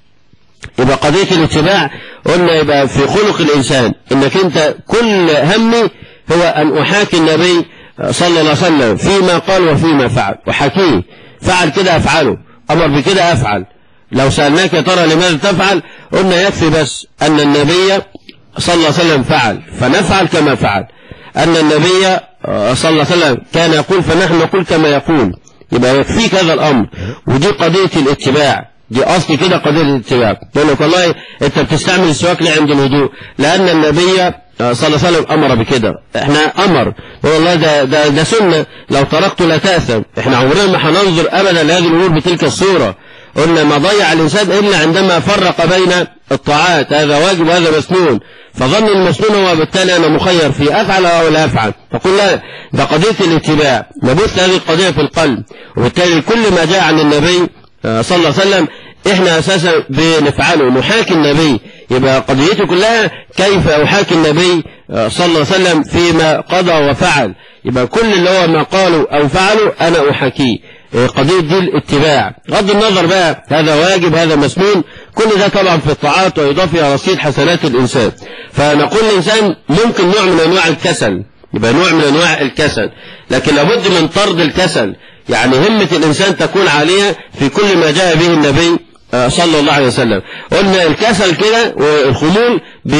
E: يبقى قضية الاتباع قلنا يبقى في خلق الإنسان إنك أنت كل همي هو أن أحاكي النبي صلى الله عليه وسلم فيما قال وفيما فعل، وحكيه فعل كده أفعله، أمر بكده أفعل. لو سألناك يا ترى لماذا تفعل؟ قلنا يكفي بس أن النبي صلى الله عليه وسلم فعل فنفعل كما فعل، أن النبي صلى الله عليه وسلم كان يقول فنحن نقول كما يقول. يبقى يكفيك هذا الأمر، ودي قضية الاتباع، دي أصل كده قضية الاتباع. يقول لك والله أنت بتستعمل السواك ليه عند الوضوء؟ لأن النبي صلى الله عليه وسلم أمر بكده. احنا أمر والله ده, ده, ده سنة، لو تركته لا تأثم. احنا عمرنا ما هننظر أبدا لهذه الأمور بتلك الصورة. قلنا ما ضيع الإنسان إلا عندما فرق بين الطاعات، هذا واجب وهذا مسنون، فظن المسنون هو بالتالي أنا مخير في أفعل أو لا أفعل. فقل لا، ده قضية الاتباع، نبث هذه القضية في القلب، وبالتالي كل ما جاء عن النبي صلى الله عليه وسلم احنا اساسا بنفعله، نحاكي النبي. يبقى قضيته كلها كيف احاكي النبي صلى الله عليه وسلم فيما قضى وفعل. يبقى كل اللي هو ما قالوا او فعلوا انا احاكيه. قضية دي الاتباع، غض النظر بقى هذا واجب هذا مسنون، كل ده طبعا في الطاعات ويضاف الى رصيد حسنات الانسان. فنقول الانسان ممكن نوع من انواع الكسل، يبقى نوع من انواع الكسل، لكن لابد من طرد الكسل. يعني همة الإنسان تكون عالية في كل ما جاء به النبي صلى الله عليه وسلم. قلنا الكسل كده والخمول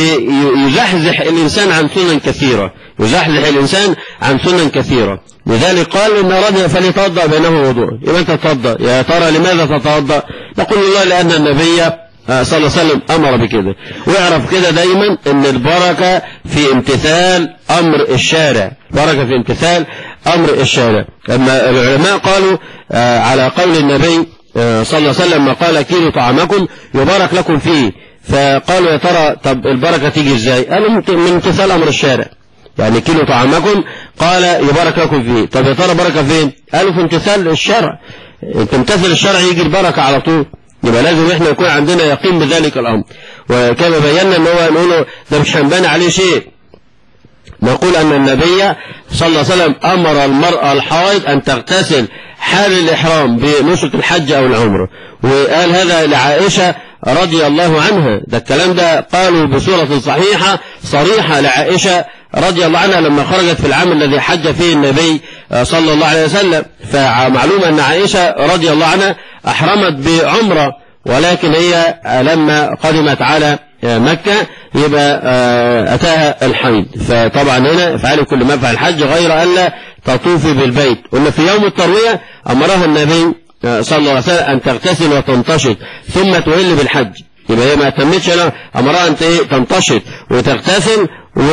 E: يزحزح الإنسان عن سنن كثيرة، يزحزح الإنسان عن سنن كثيرة. لذلك قال إن أراد فليتوضأ بينه وضوء. يبقى أنت تتوضأ، يا ترى لماذا تتوضأ؟ نقول الله لأن النبي صلى الله عليه وسلم أمر بكده. ويعرف كده دايما أن البركة في امتثال أمر الشارع، بركة في امتثال أمر الشارع. لما العلماء قالوا على قول النبي صلى الله عليه وسلم ما قال كيلوا طعامكم يبارك لكم فيه، فقالوا يا ترى طب البركة تيجي ازاي؟ قالوا من امتثال أمر الشارع، يعني كيلوا طعامكم قال يبارك لكم فيه. طب يا ترى بركة فين؟ قالوا في امتثال الشرع، انت امتثل الشرع يجي البركة على طول. يبقى لازم احنا يكون عندنا يقين بذلك الأمر. وكما بينا ان هو نقوله ده مش هنبني عليه شيء، نقول أن النبي صلى الله عليه وسلم أمر المرأة الحائض أن تغتسل حال الإحرام بنسك الحج أو العمرة، وقال هذا لعائشة رضي الله عنها. ده الكلام ده قالوا بصورة صحيحة صريحة لعائشة رضي الله عنها لما خرجت في العام الذي حج فيه النبي صلى الله عليه وسلم، فمعلوم أن عائشة رضي الله عنها أحرمت بعمرة، ولكن هي لما قدمت على مكة يبقى أتاها الحيض، فطبعا هنا افعلي كل ما فعل الحج غير ألا تطوفي بالبيت. قلنا في يوم التروية أمرها النبي صلى الله عليه وسلم أن تغتسل وتنتشط ثم تهل بالحج، يبقى هي ما تمتش لا، أمرها أن تنتشط وتغتسل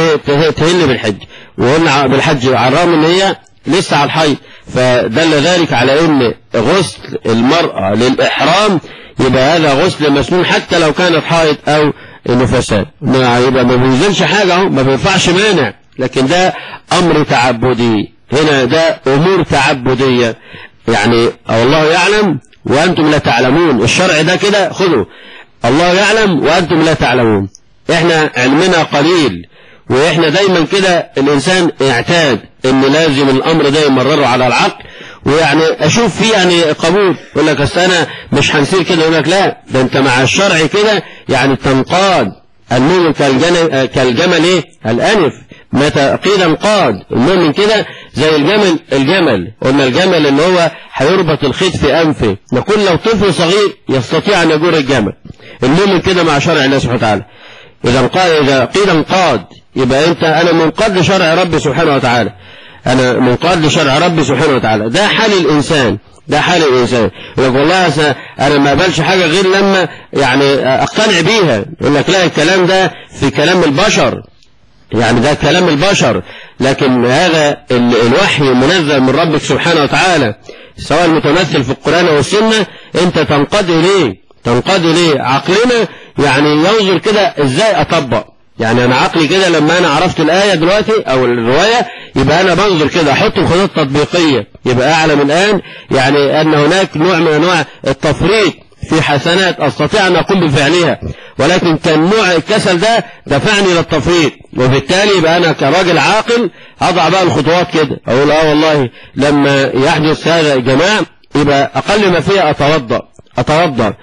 E: وتهل بالحج، وقلنا بالحج عرام ان هي لسه على الحيض، فدل ذلك على ان غسل المرأة للإحرام يبقى هذا غسل مسنون حتى لو كانت حائض او نفساء، يبقى ما بينزلش حاجة اهو، ما بينفعش مانع، لكن ده امر تعبدي، هنا ده امور تعبدية يعني الله يعلم وانتم لا تعلمون، الشرع ده كده خذوا، الله يعلم وانتم لا تعلمون، احنا علمنا قليل، واحنا دايما كده الانسان اعتاد ان لازم الامر ده يمرره على العقل، ويعني اشوف فيه يعني قبول، يقول لك اصل انا مش هنسير كده، يقول لك لا ده انت مع الشرع كده يعني تنقاد، المؤمن كالجمل كالجمل ايه الانف، متى قيل انقاد، المؤمن كده زي الجمل، الجمل قلنا الجمل اللي هو هيربط الخيط في انفه، نقول لو طفل صغير يستطيع ان يجر الجمل، المؤمن كده مع شرع الله سبحانه وتعالى، اذا قال اذا قيل انقاد يبقى انت انا منقاد لشرع ربي سبحانه وتعالى، انا منقاد لشرع ربي سبحانه وتعالى، ده حال الانسان، ده حال الانسان، يقول والله انا ما اقبلش حاجه غير لما يعني اقتنع بيها، يقول لك لا الكلام ده في كلام البشر، يعني ده كلام البشر، لكن هذا الوحي منزل من ربك سبحانه وتعالى سواء المتمثل في القرآن والسنة، انت تنقاد اليه، تنقاد اليه، عقلنا يعني ينظر كده ازاي اطبق، يعني انا عقلي كده لما انا عرفت الآية دلوقتي او الرواية يبقى انا بنظر كده احط الخطوط التطبيقية، يبقى اعلم الان يعني ان هناك نوع من انواع التفريط في حسنات استطيع ان اقوم بفعلها، ولكن كان نوع الكسل ده دفعني للتفريط، وبالتالي يبقى انا كراجل عاقل اضع بقى الخطوات كده، اقول اه والله لما يحدث هذا الجماع يبقى اقل ما فيها اتوضا اتوضا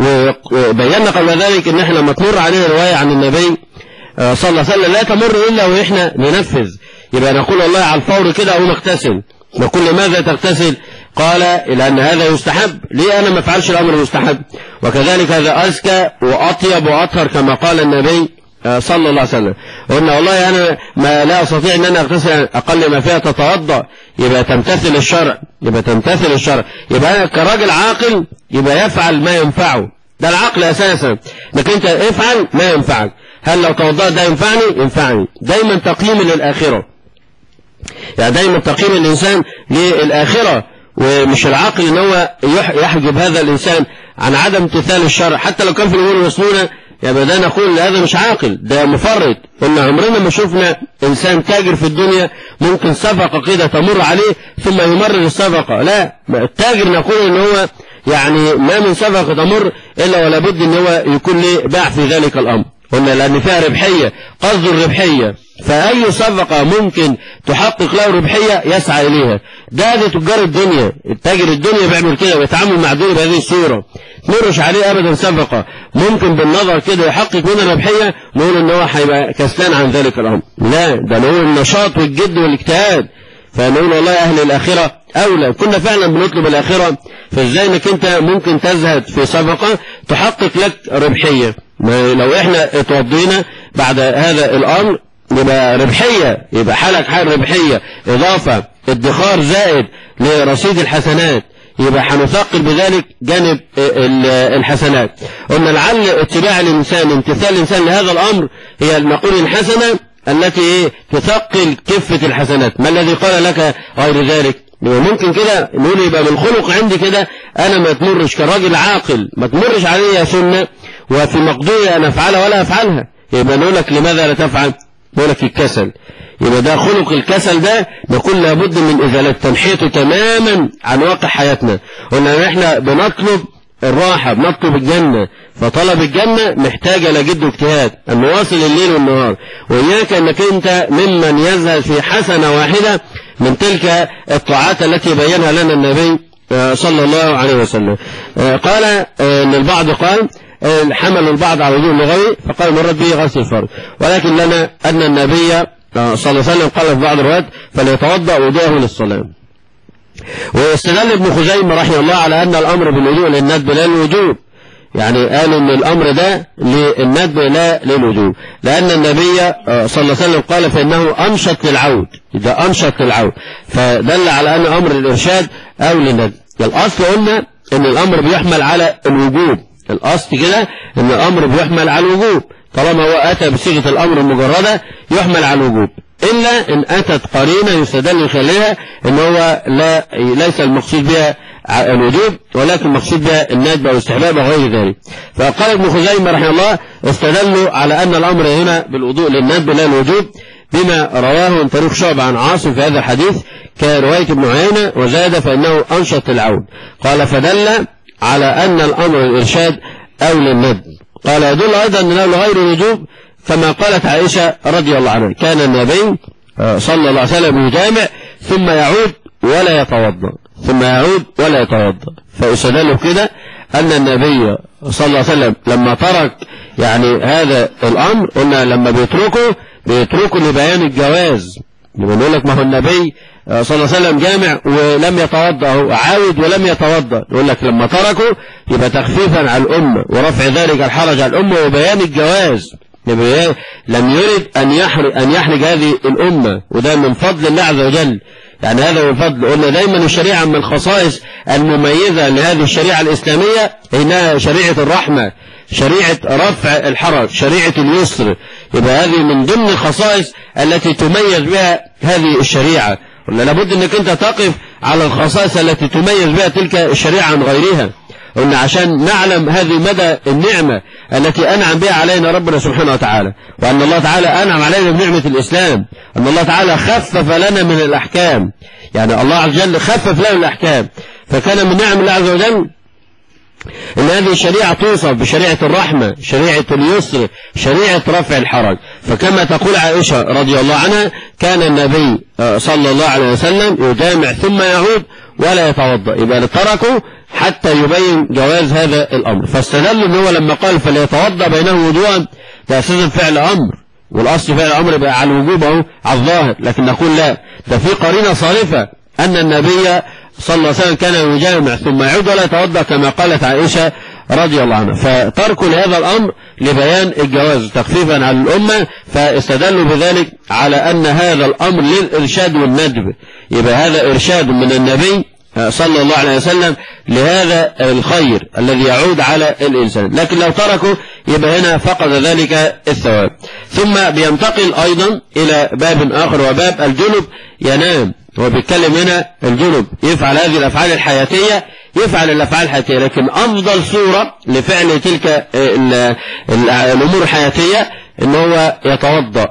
E: وبينا قبل ذلك ان احنا لما تمر علينا روايه عن النبي صلى الله عليه وسلم لا تمر الا واحنا ننفذ، يبقى نقول والله على الفور كده اقوم اغتسل، نقول لماذا تغتسل؟ قال لأن هذا يستحب، ليه أنا ما افعلش الأمر المستحب؟ وكذلك هذا أزكى وأطيب وأطهر كما قال النبي صلى الله عليه وسلم، قلنا والله أنا ما لا أستطيع أن أنا أغتسل أقل ما فيها تتوضأ، يبقى تمتثل الشرع، يبقى تمتثل الشرع، يبقى أنا كراجل عاقل يبقى يفعل ما ينفعه، ده العقل أساسا، لكن أنت افعل ما ينفعك، هل لو توضأت ده ينفعني؟ ينفعني، دايما تقييم للآخرة، يعني دايما تقييم الإنسان للآخرة، ومش العقل ان هو يحجب هذا الانسان عن عدم امتثال الشرع حتى لو كان في الامور المسنونه، يبقى ده نقول هذا مش عاقل، ده مفرط، قلنا عمرنا ما شفنا انسان تاجر في الدنيا ممكن صفقه كده تمر عليه ثم يمرر الصفقه، لا التاجر نقول ان هو يعني ما من صفقه تمر الا ولا بد ان هو يكون له باع في ذلك الامر، قلنا لان فيها ربحيه، قصد الربحيه، فأي صفقة ممكن تحقق له ربحية يسعى إليها، ده ده تجار الدنيا، التاجر الدنيا بيعمل كده ويتعامل مع الدنيا بهذه الصورة، مرش عليه أبدا صفقة ممكن بالنظر كده يحقق منها ربحية نقول إن هو هيبقى كسلان عن ذلك الأمر، لا ده نقول النشاط والجد والاجتهاد، فنقول والله أهل الآخرة أولى، كنا فعلا بنطلب الآخرة، فإزاي إنك أنت ممكن تزهد في صفقة تحقق لك ربحية، لو إحنا اتوضينا بعد هذا الأمر يبقى ربحية، يبقى حالك حال ربحية، إضافة ادخار زائد لرصيد الحسنات، يبقى هنثقل بذلك جانب الحسنات، قلنا لعل اتباع الإنسان امتثال الإنسان لهذا الأمر هي نقول الحسنة التي تثقل كفة الحسنات، ما الذي قال لك غير ذلك؟ ممكن كده نقول يبقى من خلق عندي كده أنا ما تمرش كراجل عاقل ما تمرش علي سنة وفي مقدوري أن أفعلها ولا أفعلها، يبقى نقول لك لماذا لا تفعل؟ نقول لك الكسل، يبقى ده خلق الكسل ده نقول لابد من إزالة تنحيته تماما عن واقع حياتنا، قلنا احنا بنطلب الراحة بنطلب الجنة، فطلب الجنة محتاجة لجد واجتهاد أن نواصل الليل والنهار، وإياك أنك أنت ممن يزهد في حسنة واحدة من تلك الطاعات التي بينها لنا النبي صلى الله عليه وسلم. قال أن البعض قال حمل البعض على وجوه اللغوي فقال مرد به غسل الفرج، ولكن لنا أن النبي صلى الله عليه وسلم قال في بعض الروايات فليتوضأ وضوءه للصلاة. واستدل ابن خزيمة رحمه الله على أن الأمر بالوضوء للندب لا للوجوب، يعني قال ان الامر ده للندب لا للوجوب، لان النبي صلى الله عليه وسلم قال فانه انشط للعود، ده انشط للعود، فدل على ان امر الارشاد او للندب. الاصل قلنا ان الامر بيحمل على الوجوب، الاصل كده ان الامر بيحمل على الوجوب، طالما هو اتى بصيغه الامر المجرده يحمل على الوجوب، الا ان اتت قرينه يستدل من خلالها ان هو لا ليس المقصود بها الوجوب ولكن المقصود بها الندب او الاستحباب وغير ذلك. فقال ابن خزيمة رحمه الله استدلوا على ان الامر هنا بالوضوء للندب لا الوجوب بما رواه من طريق شعبة عن عاصم في هذا الحديث كرواية ابن عيينة وزاد فانه انشط العود. قال فدل على ان الامر الارشاد او للندب. قال يدل ايضا انه لغير الوجوب كما قالت عائشة رضي الله عنها كان النبي صلى الله عليه وسلم يجامع ثم يعود ولا يتوضا ثم يعود ولا يتوضا، فاستدلوا كده ان النبي صلى الله عليه وسلم لما ترك يعني هذا الامر قلنا لما بيتركه بيتركه لبيان الجواز. بنقول لك ما هو النبي صلى الله عليه وسلم جامع ولم يتوضا، هو عاود ولم يتوضا، يقول لك لما تركه يبقى تخفيفا على الامه ورفع ذلك الحرج على الامه وبيان الجواز، لم يرد ان يحرج ان يحرج هذه الامه، وده من فضل الله عز وجل. يعني هذا من فضل. قلنا دايما الشريعة من الخصائص المميزة لهذه الشريعة الإسلامية إنها شريعة الرحمة، شريعة رفع الحرج، شريعة اليسر. يبقى هذه من ضمن الخصائص التي تميز بها هذه الشريعة. قلنا لابد أنك أنت تقف على الخصائص التي تميز بها تلك الشريعة عن غيرها. قلنا عشان نعلم هذه مدى النعمة التي أنعم بها علينا ربنا سبحانه وتعالى، وأن الله تعالى أنعم علينا بنعمة الإسلام، أن الله تعالى خفف لنا من الأحكام، يعني الله عز وجل خفف لنا الأحكام. فكان من نعم الله عز وجل أن هذه الشريعة توصف بشريعة الرحمة، شريعة اليسر، شريعة رفع الحرج. فكما تقول عائشة رضي الله عنها كان النبي صلى الله عليه وسلم يجامع ثم يعود ولا يتوضأ، يبقى تركه حتى يبين جواز هذا الأمر. فاستدلوا ان هو لما قال فليتوضأ بينه وضوءا ده أساسا فعل أمر، والأصل فعل أمر بقى على الوجوب أهو على الظاهر، لكن نقول لا، ده في قرينة صارفة أن النبي صلى الله عليه وسلم كان يجامع ثم يعود ولا يتوضأ كما قالت عائشة رضي الله عنها، فتركوا لهذا الأمر لبيان الجواز تخفيفا على الأمة، فاستدلوا بذلك على أن هذا الأمر للإرشاد والندب. يبقى هذا إرشاد من النبي صلى الله عليه وسلم لهذا الخير الذي يعود على الإنسان، لكن لو تركوا يبقى هنا فقد ذلك الثواب. ثم بينتقل أيضا إلى باب آخر وباب الجنب ينام. هو بيتكلم هنا الجنب يفعل هذه الأفعال الحياتية، يفعل الأفعال الحياتية، لكن أفضل صورة لفعل تلك الأمور الحياتية إن هو يتوضأ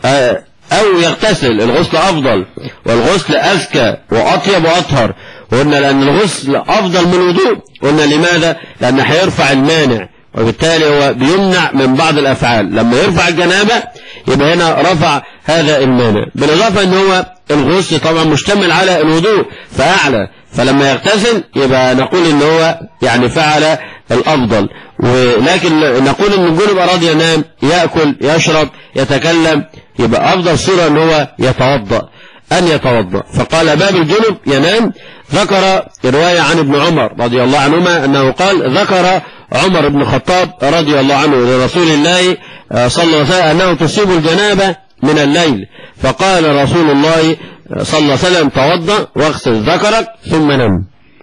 E: أو يغتسل. الغسل أفضل، والغسل أزكى وأطيب وأطهر. قلنا لأن الغسل أفضل من الوضوء. قلنا لماذا؟ لأنه هيرفع المانع، وبالتالي هو بيمنع من بعض الأفعال. لما يرفع الجنابة يبقى هنا رفع هذا المانع، بالإضافة أن هو الغسل طبعا مشتمل على الوضوء فأعلى، فلما يغتسل يبقى نقول أن هو يعني فعل الأفضل. ولكن نقول أن الجنب أراد ينام، يأكل، يشرب، يتكلم، يبقى أفضل صورة أن هو يتوضأ، أن يتوضأ. فقال باب الجنب ينام. ذكر رواية عن ابن عمر رضي الله عنهما أنه قال ذكر عمر بن الخطاب رضي الله عنه لرسول الله صلى الله عليه وسلم أنه تصيب الجنابة من الليل، فقال رسول الله صلى الله عليه وسلم توضأ واغسل ذكرك ثم نم.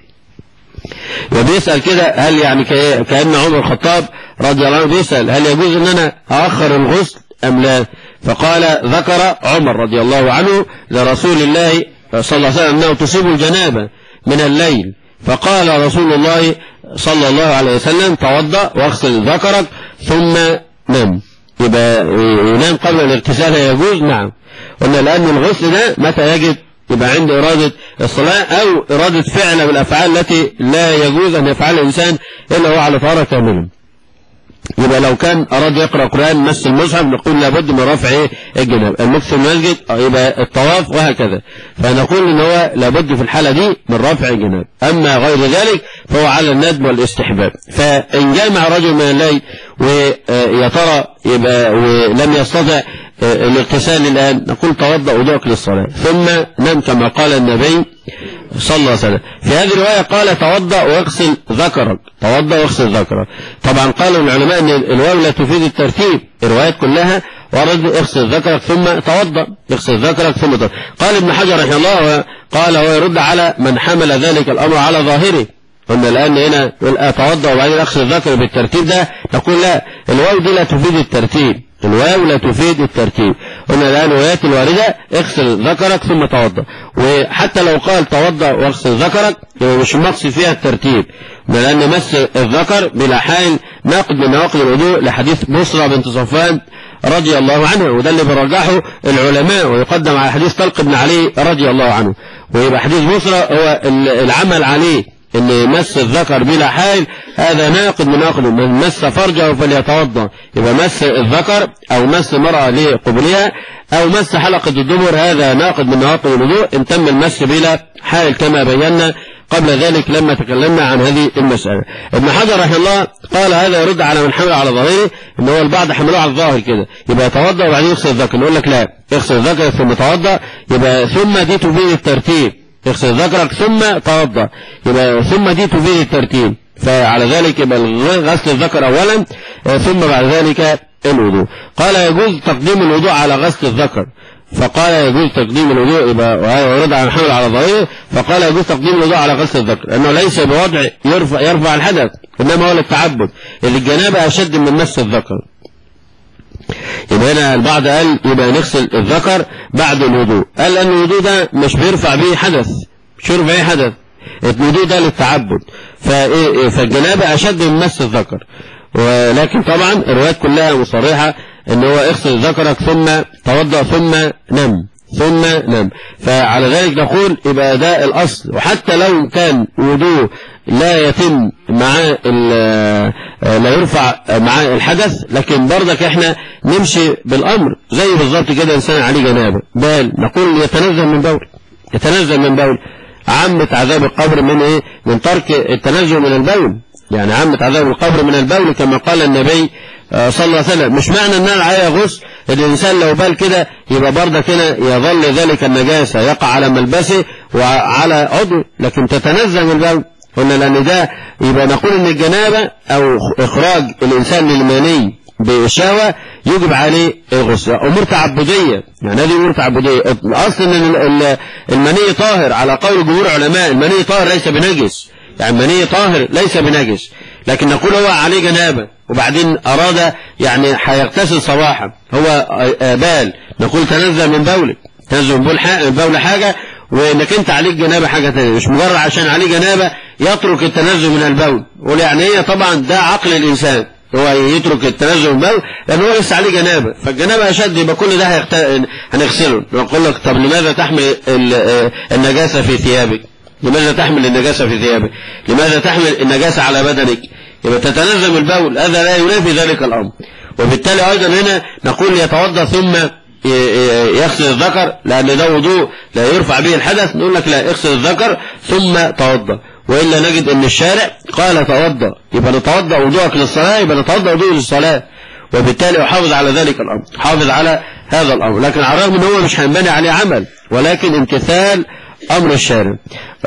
E: وبيسأل كده هل يعني كأن عمر الخطاب رضي الله عنه بيسأل هل يجوز أن أنا أأخر الغسل أم لا؟ فقال ذكر عمر رضي الله عنه لرسول الله صلى الله عليه وسلم أنه تصيب الجنابة من الليل، فقال رسول الله صلى الله عليه وسلم توضأ واغسل ذكرك ثم نم. يبقى ينام قبل الاغتسال يجوز؟ نعم. قلنا لأن الغسل ده متى يجب؟ يبقى عند إرادة الصلاة أو إرادة فعل من الأفعال التي لا يجوز أن يفعلها الإنسان إلا هو على طهارة كاملة. يبقى لو كان أراد يقرأ قرآن مس المصحف نقول لابد من رفع الجناب. المكث في المسجد يبقى الطواف وهكذا، فنقول إن هو لابد في الحالة دي من رفع الجناب. أما غير ذلك فهو على الندب والاستحباب. فإن جامع رجل من الليل ويا ترى يبقى ولم يستطع الاغتسال الآن؟ نقول توضأ وضوءك للصلاة ثم نم كما قال النبي صلى الله عليه وسلم. في هذه الرواية قال توضأ واغسل ذكرك، توضأ واغسل ذكرك. طبعا قالوا العلماء ان الواو لا تفيد الترتيب، الروايات كلها ورد اغسل ذكرك ثم توضأ، اغسل ذكرك ثم توضأ. قال ابن حجر رحمه الله قال هو يرد على من حمل ذلك الأمر على ظاهره. قلنا الآن هنا أتوضأ وبعدين أغسل الذكر بالترتيب ده، نقول لا، الواو دي لا تفيد الترتيب، الواو لا تفيد الترتيب. قلنا الآن الروايات الواردة اغسل ذكرك ثم توضأ، وحتى لو قال توضأ واغسل ذكرك مش مقصد فيها الترتيب، لأن مس الذكر بلا حال ناقض من نواقض الوضوء لحديث بصرى بنت صفوان رضي الله عنها، وده اللي برجحه العلماء ويقدم على حديث طلق بن علي رضي الله عنه. ويبقى حديث بصرى هو العمل عليه ان مس الذكر بلا حائل هذا ناقض من ناقض، من مس فرجه فليتوضا. يبقى مس الذكر او مس المرأة لقبلها او مس حلقة الدبر هذا ناقض من نواقض الوضوء ان تم المس بلا حائل كما بينا قبل ذلك لما تكلمنا عن هذه المسألة. ابن حجر رحمه الله قال هذا يرد على من حمل على ظاهره، ان هو البعض حملوه على الظاهر كده، يبقى يتوضا وبعدين يغسل الذكر. نقول لك لا، اغسل الذكر ثم توضا، يبقى ثم دي تفيد الترتيب، اغسل ذكرك ثم توضأ، يبقى ثم دي تفيد الترتيب. فعلى ذلك يبقى غسل الذكر أولا ثم بعد ذلك الوضوء. قال يجوز تقديم الوضوء على غسل الذكر، فقال يجوز تقديم الوضوء، يبقى وهذا يرد على الحمل على ظاهره، فقال يجوز تقديم الوضوء على غسل الذكر لأنه ليس بوضع يرفع, يرفع الحدث، إنما هو للتعبد، اللي الجنابة أشد من مس الذكر. يبقى هنا البعض قال يبقى نغسل الذكر بعد الوضوء، قال أن الوضوء ده مش بيرفع به حدث، مش بيرفع به حدث، الوضوء ده للتعبد، فالجنابة أشد من مس الذكر. ولكن طبعا الروايات كلها مصرحة ان هو اغسل ذكرك ثم توضأ ثم نم ثم نم. فعلى ذلك نقول يبقى ده الأصل، وحتى لو كان وضوء لا يتم مع لا يرفع مع الحدث، لكن برضك احنا نمشي بالأمر زي بالظبط كده إنسان عليه جنابه بال، نقول يتنزل من بول، يتنزل من بول. عامة عذاب القبر من ايه؟ من ترك التنزل من البول، يعني عامة عذاب القبر من البول كما قال النبي صلى الله عليه وسلم. مش معنى ان انا عليها غسل ان الانسان لو بال كده يبقى برضك هنا يظل ذلك النجاسة يقع على ملبسه وعلى عضو، لكن تتنزل من البول. قلنا لان ده يبقى نقول ان الجنابة او اخراج الانسان للمني بالشهوة يجب عليه الغسل، امور تعبدية، يعني هذه امور تعبدية. اصل ان المني طاهر على قول جمهور علماء، المني طاهر ليس بنجس، يعني المني طاهر ليس بنجس، لكن نقول هو عليه جنابة وبعدين أراد يعني هيغتسل صباحا، هو بال، نقول تنزل من بولك، تنزل من بول حاجة، وإنك أنت عليك جنابة حاجة ثانية، مش مجرد عشان عليه جنابة يترك التنزل من البول. وقول يعني هي طبعا ده عقل الإنسان، هو يترك التنزل من البول لأن هو لسه عليه جنابة، فالجنابة أشد، يبقى كل ده هيخت... هنغسله. نقول لك طب لماذا تحمل النجاسة في ثيابك؟ لماذا تحمل النجاسة في ثيابك؟ لماذا تحمل النجاسة على بدنك؟ يبقى تتنزل من البول، هذا لا ينافي ذلك الأمر. وبالتالي أيضا هنا نقول يتوضأ ثم يغسل الذكر، لأن ده وضوء لا يرفع به الحدث، نقول لك لا، اغسل الذكر ثم توضأ. وإلا نجد أن الشارع قال توضأ، يبقى نتوضأ وضوءك للصلاة، يبقى نتوضأ وضوء للصلاة، وبالتالي أحافظ على ذلك الأمر، حافظ على هذا الأمر. لكن على الرغم أنه مش هينبني عليه عمل، ولكن امتثال أمر الشارع.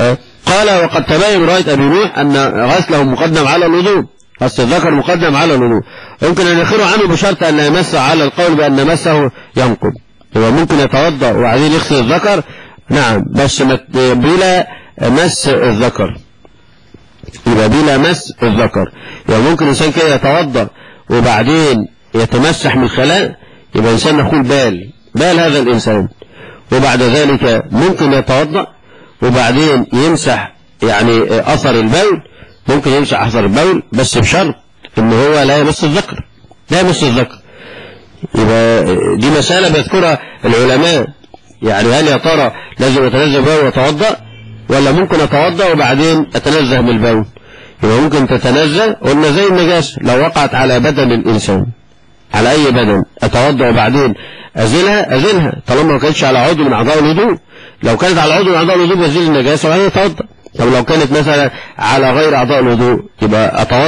E: قال وقد تبين رواية أبي نوح أن غسله مقدم على الوضوء، غسل الذكر مقدم على الوضوء. يمكن أن يخيره عنه بشرط أن لا يمس، على القول بأن مسه ينقض. هو ممكن يتوضأ وبعدين يغسل الذكر، نعم، بس بلا مس الذكر، يبقى بلا مس الذكر. يبقى ممكن إنسان كده يتوضأ وبعدين يتمسح من الخلاء، يبقى إنسان نقول بال بال هذا الإنسان، وبعد ذلك ممكن يتوضأ وبعدين يمسح يعني أثر البول، ممكن يمسح أثر البول بس بشرط إن هو لا يمس الذكر، لا يمس الذكر. يبقى دي مسألة بيذكرها العلماء، يعني هل يا ترى لازم أتنزه البول وأتوضأ، ولا ممكن أتوضأ وبعدين أتنزه من البول؟ يبقى ممكن تتنزه، قلنا زي النجاسة لو وقعت على بدن الإنسان، على أي بدن، أتوضأ وبعدين أزيلها أزيلها طالما ما كانتش على عضو من أعضاء الوضوء. لو كانت على عضو من أعضاء الوضوء بزيل النجاسة وبعدين أتوضأ. طب لو كانت مثلا على غير أعضاء الوضوء يبقى أتوضأ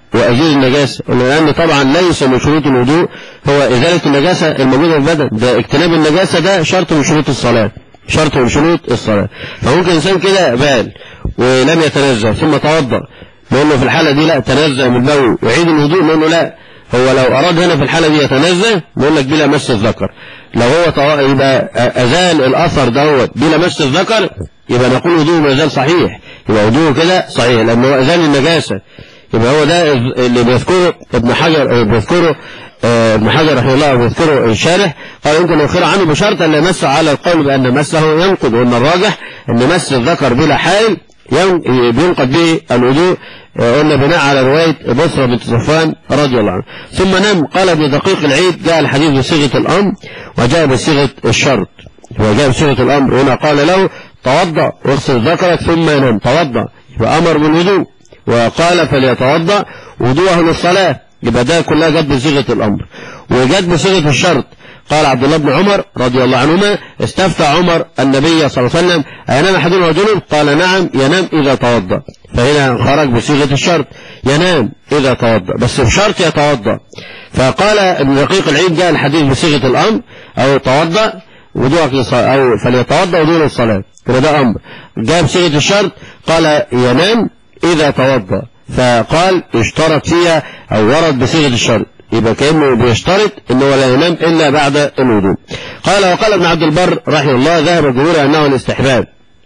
E: وأزيل النجاسة، لأن طبعا ليس من شروط الوضوء هو إزالة النجاسة الموجودة في البدن، ده اجتناب النجاسة ده شرط من شروط الصلاة، شرط من شروط الصلاة. فممكن إنسان كده بال ولم يتنزه ثم توضأ، نقول له في الحالة دي لا تنزه من البول وعيد الوضوء، نقول له لا، هو لو أراد هنا في الحالة دي يتنزه نقول لك بلا مس الذكر. لو هو يبقى أزال الأثر دوت بلا مس الذكر يبقى نقول وضوءه ما زال صحيح، يبقى وضوءه كده صحيح لأنه أزال النجاسة. يبقى هو ده اللي بيذكره ابن حجر بيذكره ابن حجر رحمه الله وبيذكره الشارح، قال يمكن يؤخر عنه بشرط أن يمس على القول بأن مسه ينقض، وأن الراجح أن مس الذكر بلا حائل بينقض به الوضوء، قلنا بناء على رواية بصرة بنت صفوان رضي الله عنه. ثم نام. قال بدقيق العيد جاء الحديث بصيغة الأمر وجاء بصيغة الشرط، وجاء بصيغة الأمر هنا قال له توضأ واغسل ذكرك ثم ينام، توضأ يبقى أمر بالوضوء، وقال فليتوضأ وضوءه للصلاة، يبقى ده كلها جت بصيغة الأمر. وجت بصيغة الشرط، قال عبد الله بن عمر رضي الله عنهما استفتى عمر النبي صلى الله عليه وسلم أينام أحدنا وجنب؟ قال نعم ينام إذا توضأ، فهنا خرج بصيغة الشرط، ينام إذا توضأ، بس بشرط يتوضأ. فقال ابن دقيق العيد جاء الحديث بصيغة الأمر أو توضأ وضوءك للصلاة أو فليتوضأ وضوء للصلاة، كده ده أمر. جاء بصيغة الشرط قال ينام إذا توضأ، فقال اشترط فيها أو ورد بصيغة الشرط، يبقى كأنه بيشترط انه لا ينام الا بعد الوضوء. قال وقال ابن عبد البر رحمه الله ذهب الجمهور انه الاستحباب،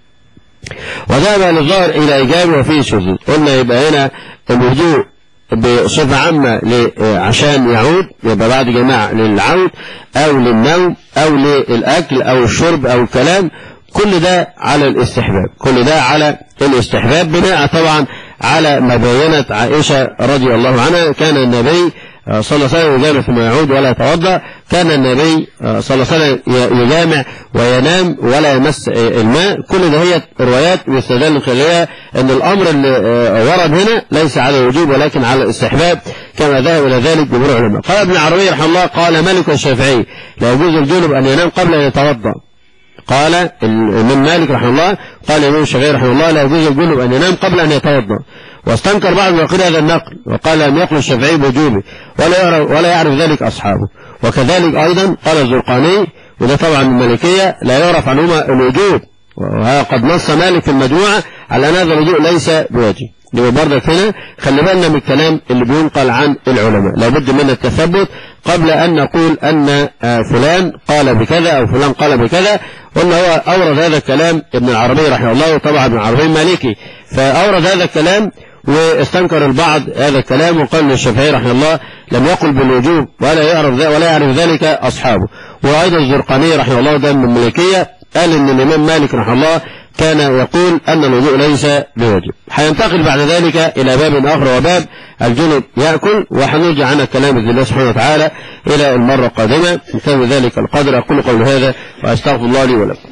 E: وذهب للظاهر الى ايجابه وفيه شذوذ. قلنا يبقى هنا الوضوء بصفة عامة عشان يعود، يبقى بعد جماع للعود او للنوم او للاكل او الشرب او الكلام، كل ده على الاستحباب، كل ده على الاستحباب بناء طبعا على ما بينت عائشة رضي الله عنها كان النبي صلى الله عليه وسلم يجامع ثم يعود ولا يتوضأ، كان النبي صلى الله عليه وسلم يجامع وينام ولا يمس الماء. كل ده هي روايات واستدلال خلالها ان الامر اللي ورد هنا ليس على الوجوب ولكن على الاستحباب كما ذهب الى ذلك جمهور العلماء. قال ابن عربي رحمه الله قال مالك الشافعي لا يجوز الجنب ان ينام قبل ان يتوضأ. قال الإمام مالك رحمه الله قال الإمام الشافعي رحمه الله لا يجوز الجنب أن ينام قبل أن يتوضأ، واستنكر بعض من هذا النقل وقال لم يقل الشافعي بوجوبه ولا يعرف, ولا يعرف ذلك أصحابه. وكذلك أيضا قال الزرقاني وده طبعا المالكية لا يعرف عنهما الوجوب، وقد نص مالك في المجموعة على أن هذا الوضوء ليس بواجب. يبقى برضك هنا خلي بالنا من الكلام اللي بينقل عن العلماء، لابد من التثبت قبل أن نقول أن فلان قال بكذا أو فلان قال بكذا. قلنا هو أورد هذا الكلام ابن العربي رحمه الله، وطبعا ابن العربي مالكي، فأورد هذا الكلام واستنكر البعض هذا الكلام وقال الشافعي رحمه الله لم يقل بالوجوب ولا يعرف ولا يعرف ذلك أصحابه. وأيضا الزرقاني رحمه الله ده من المالكية قال أن الإمام مالك رحمه الله كان يقول أن الوضوء ليس بواجب. هينتقل بعد ذلك إلى باب آخر وباب الجنب يأكل، وحنرجع عن الكلام بإذن الله سبحانه وتعالى إلى المرة القادمة. نكمل ذلك القدر. أقول قول هذا وأستغفر الله لي ولكم.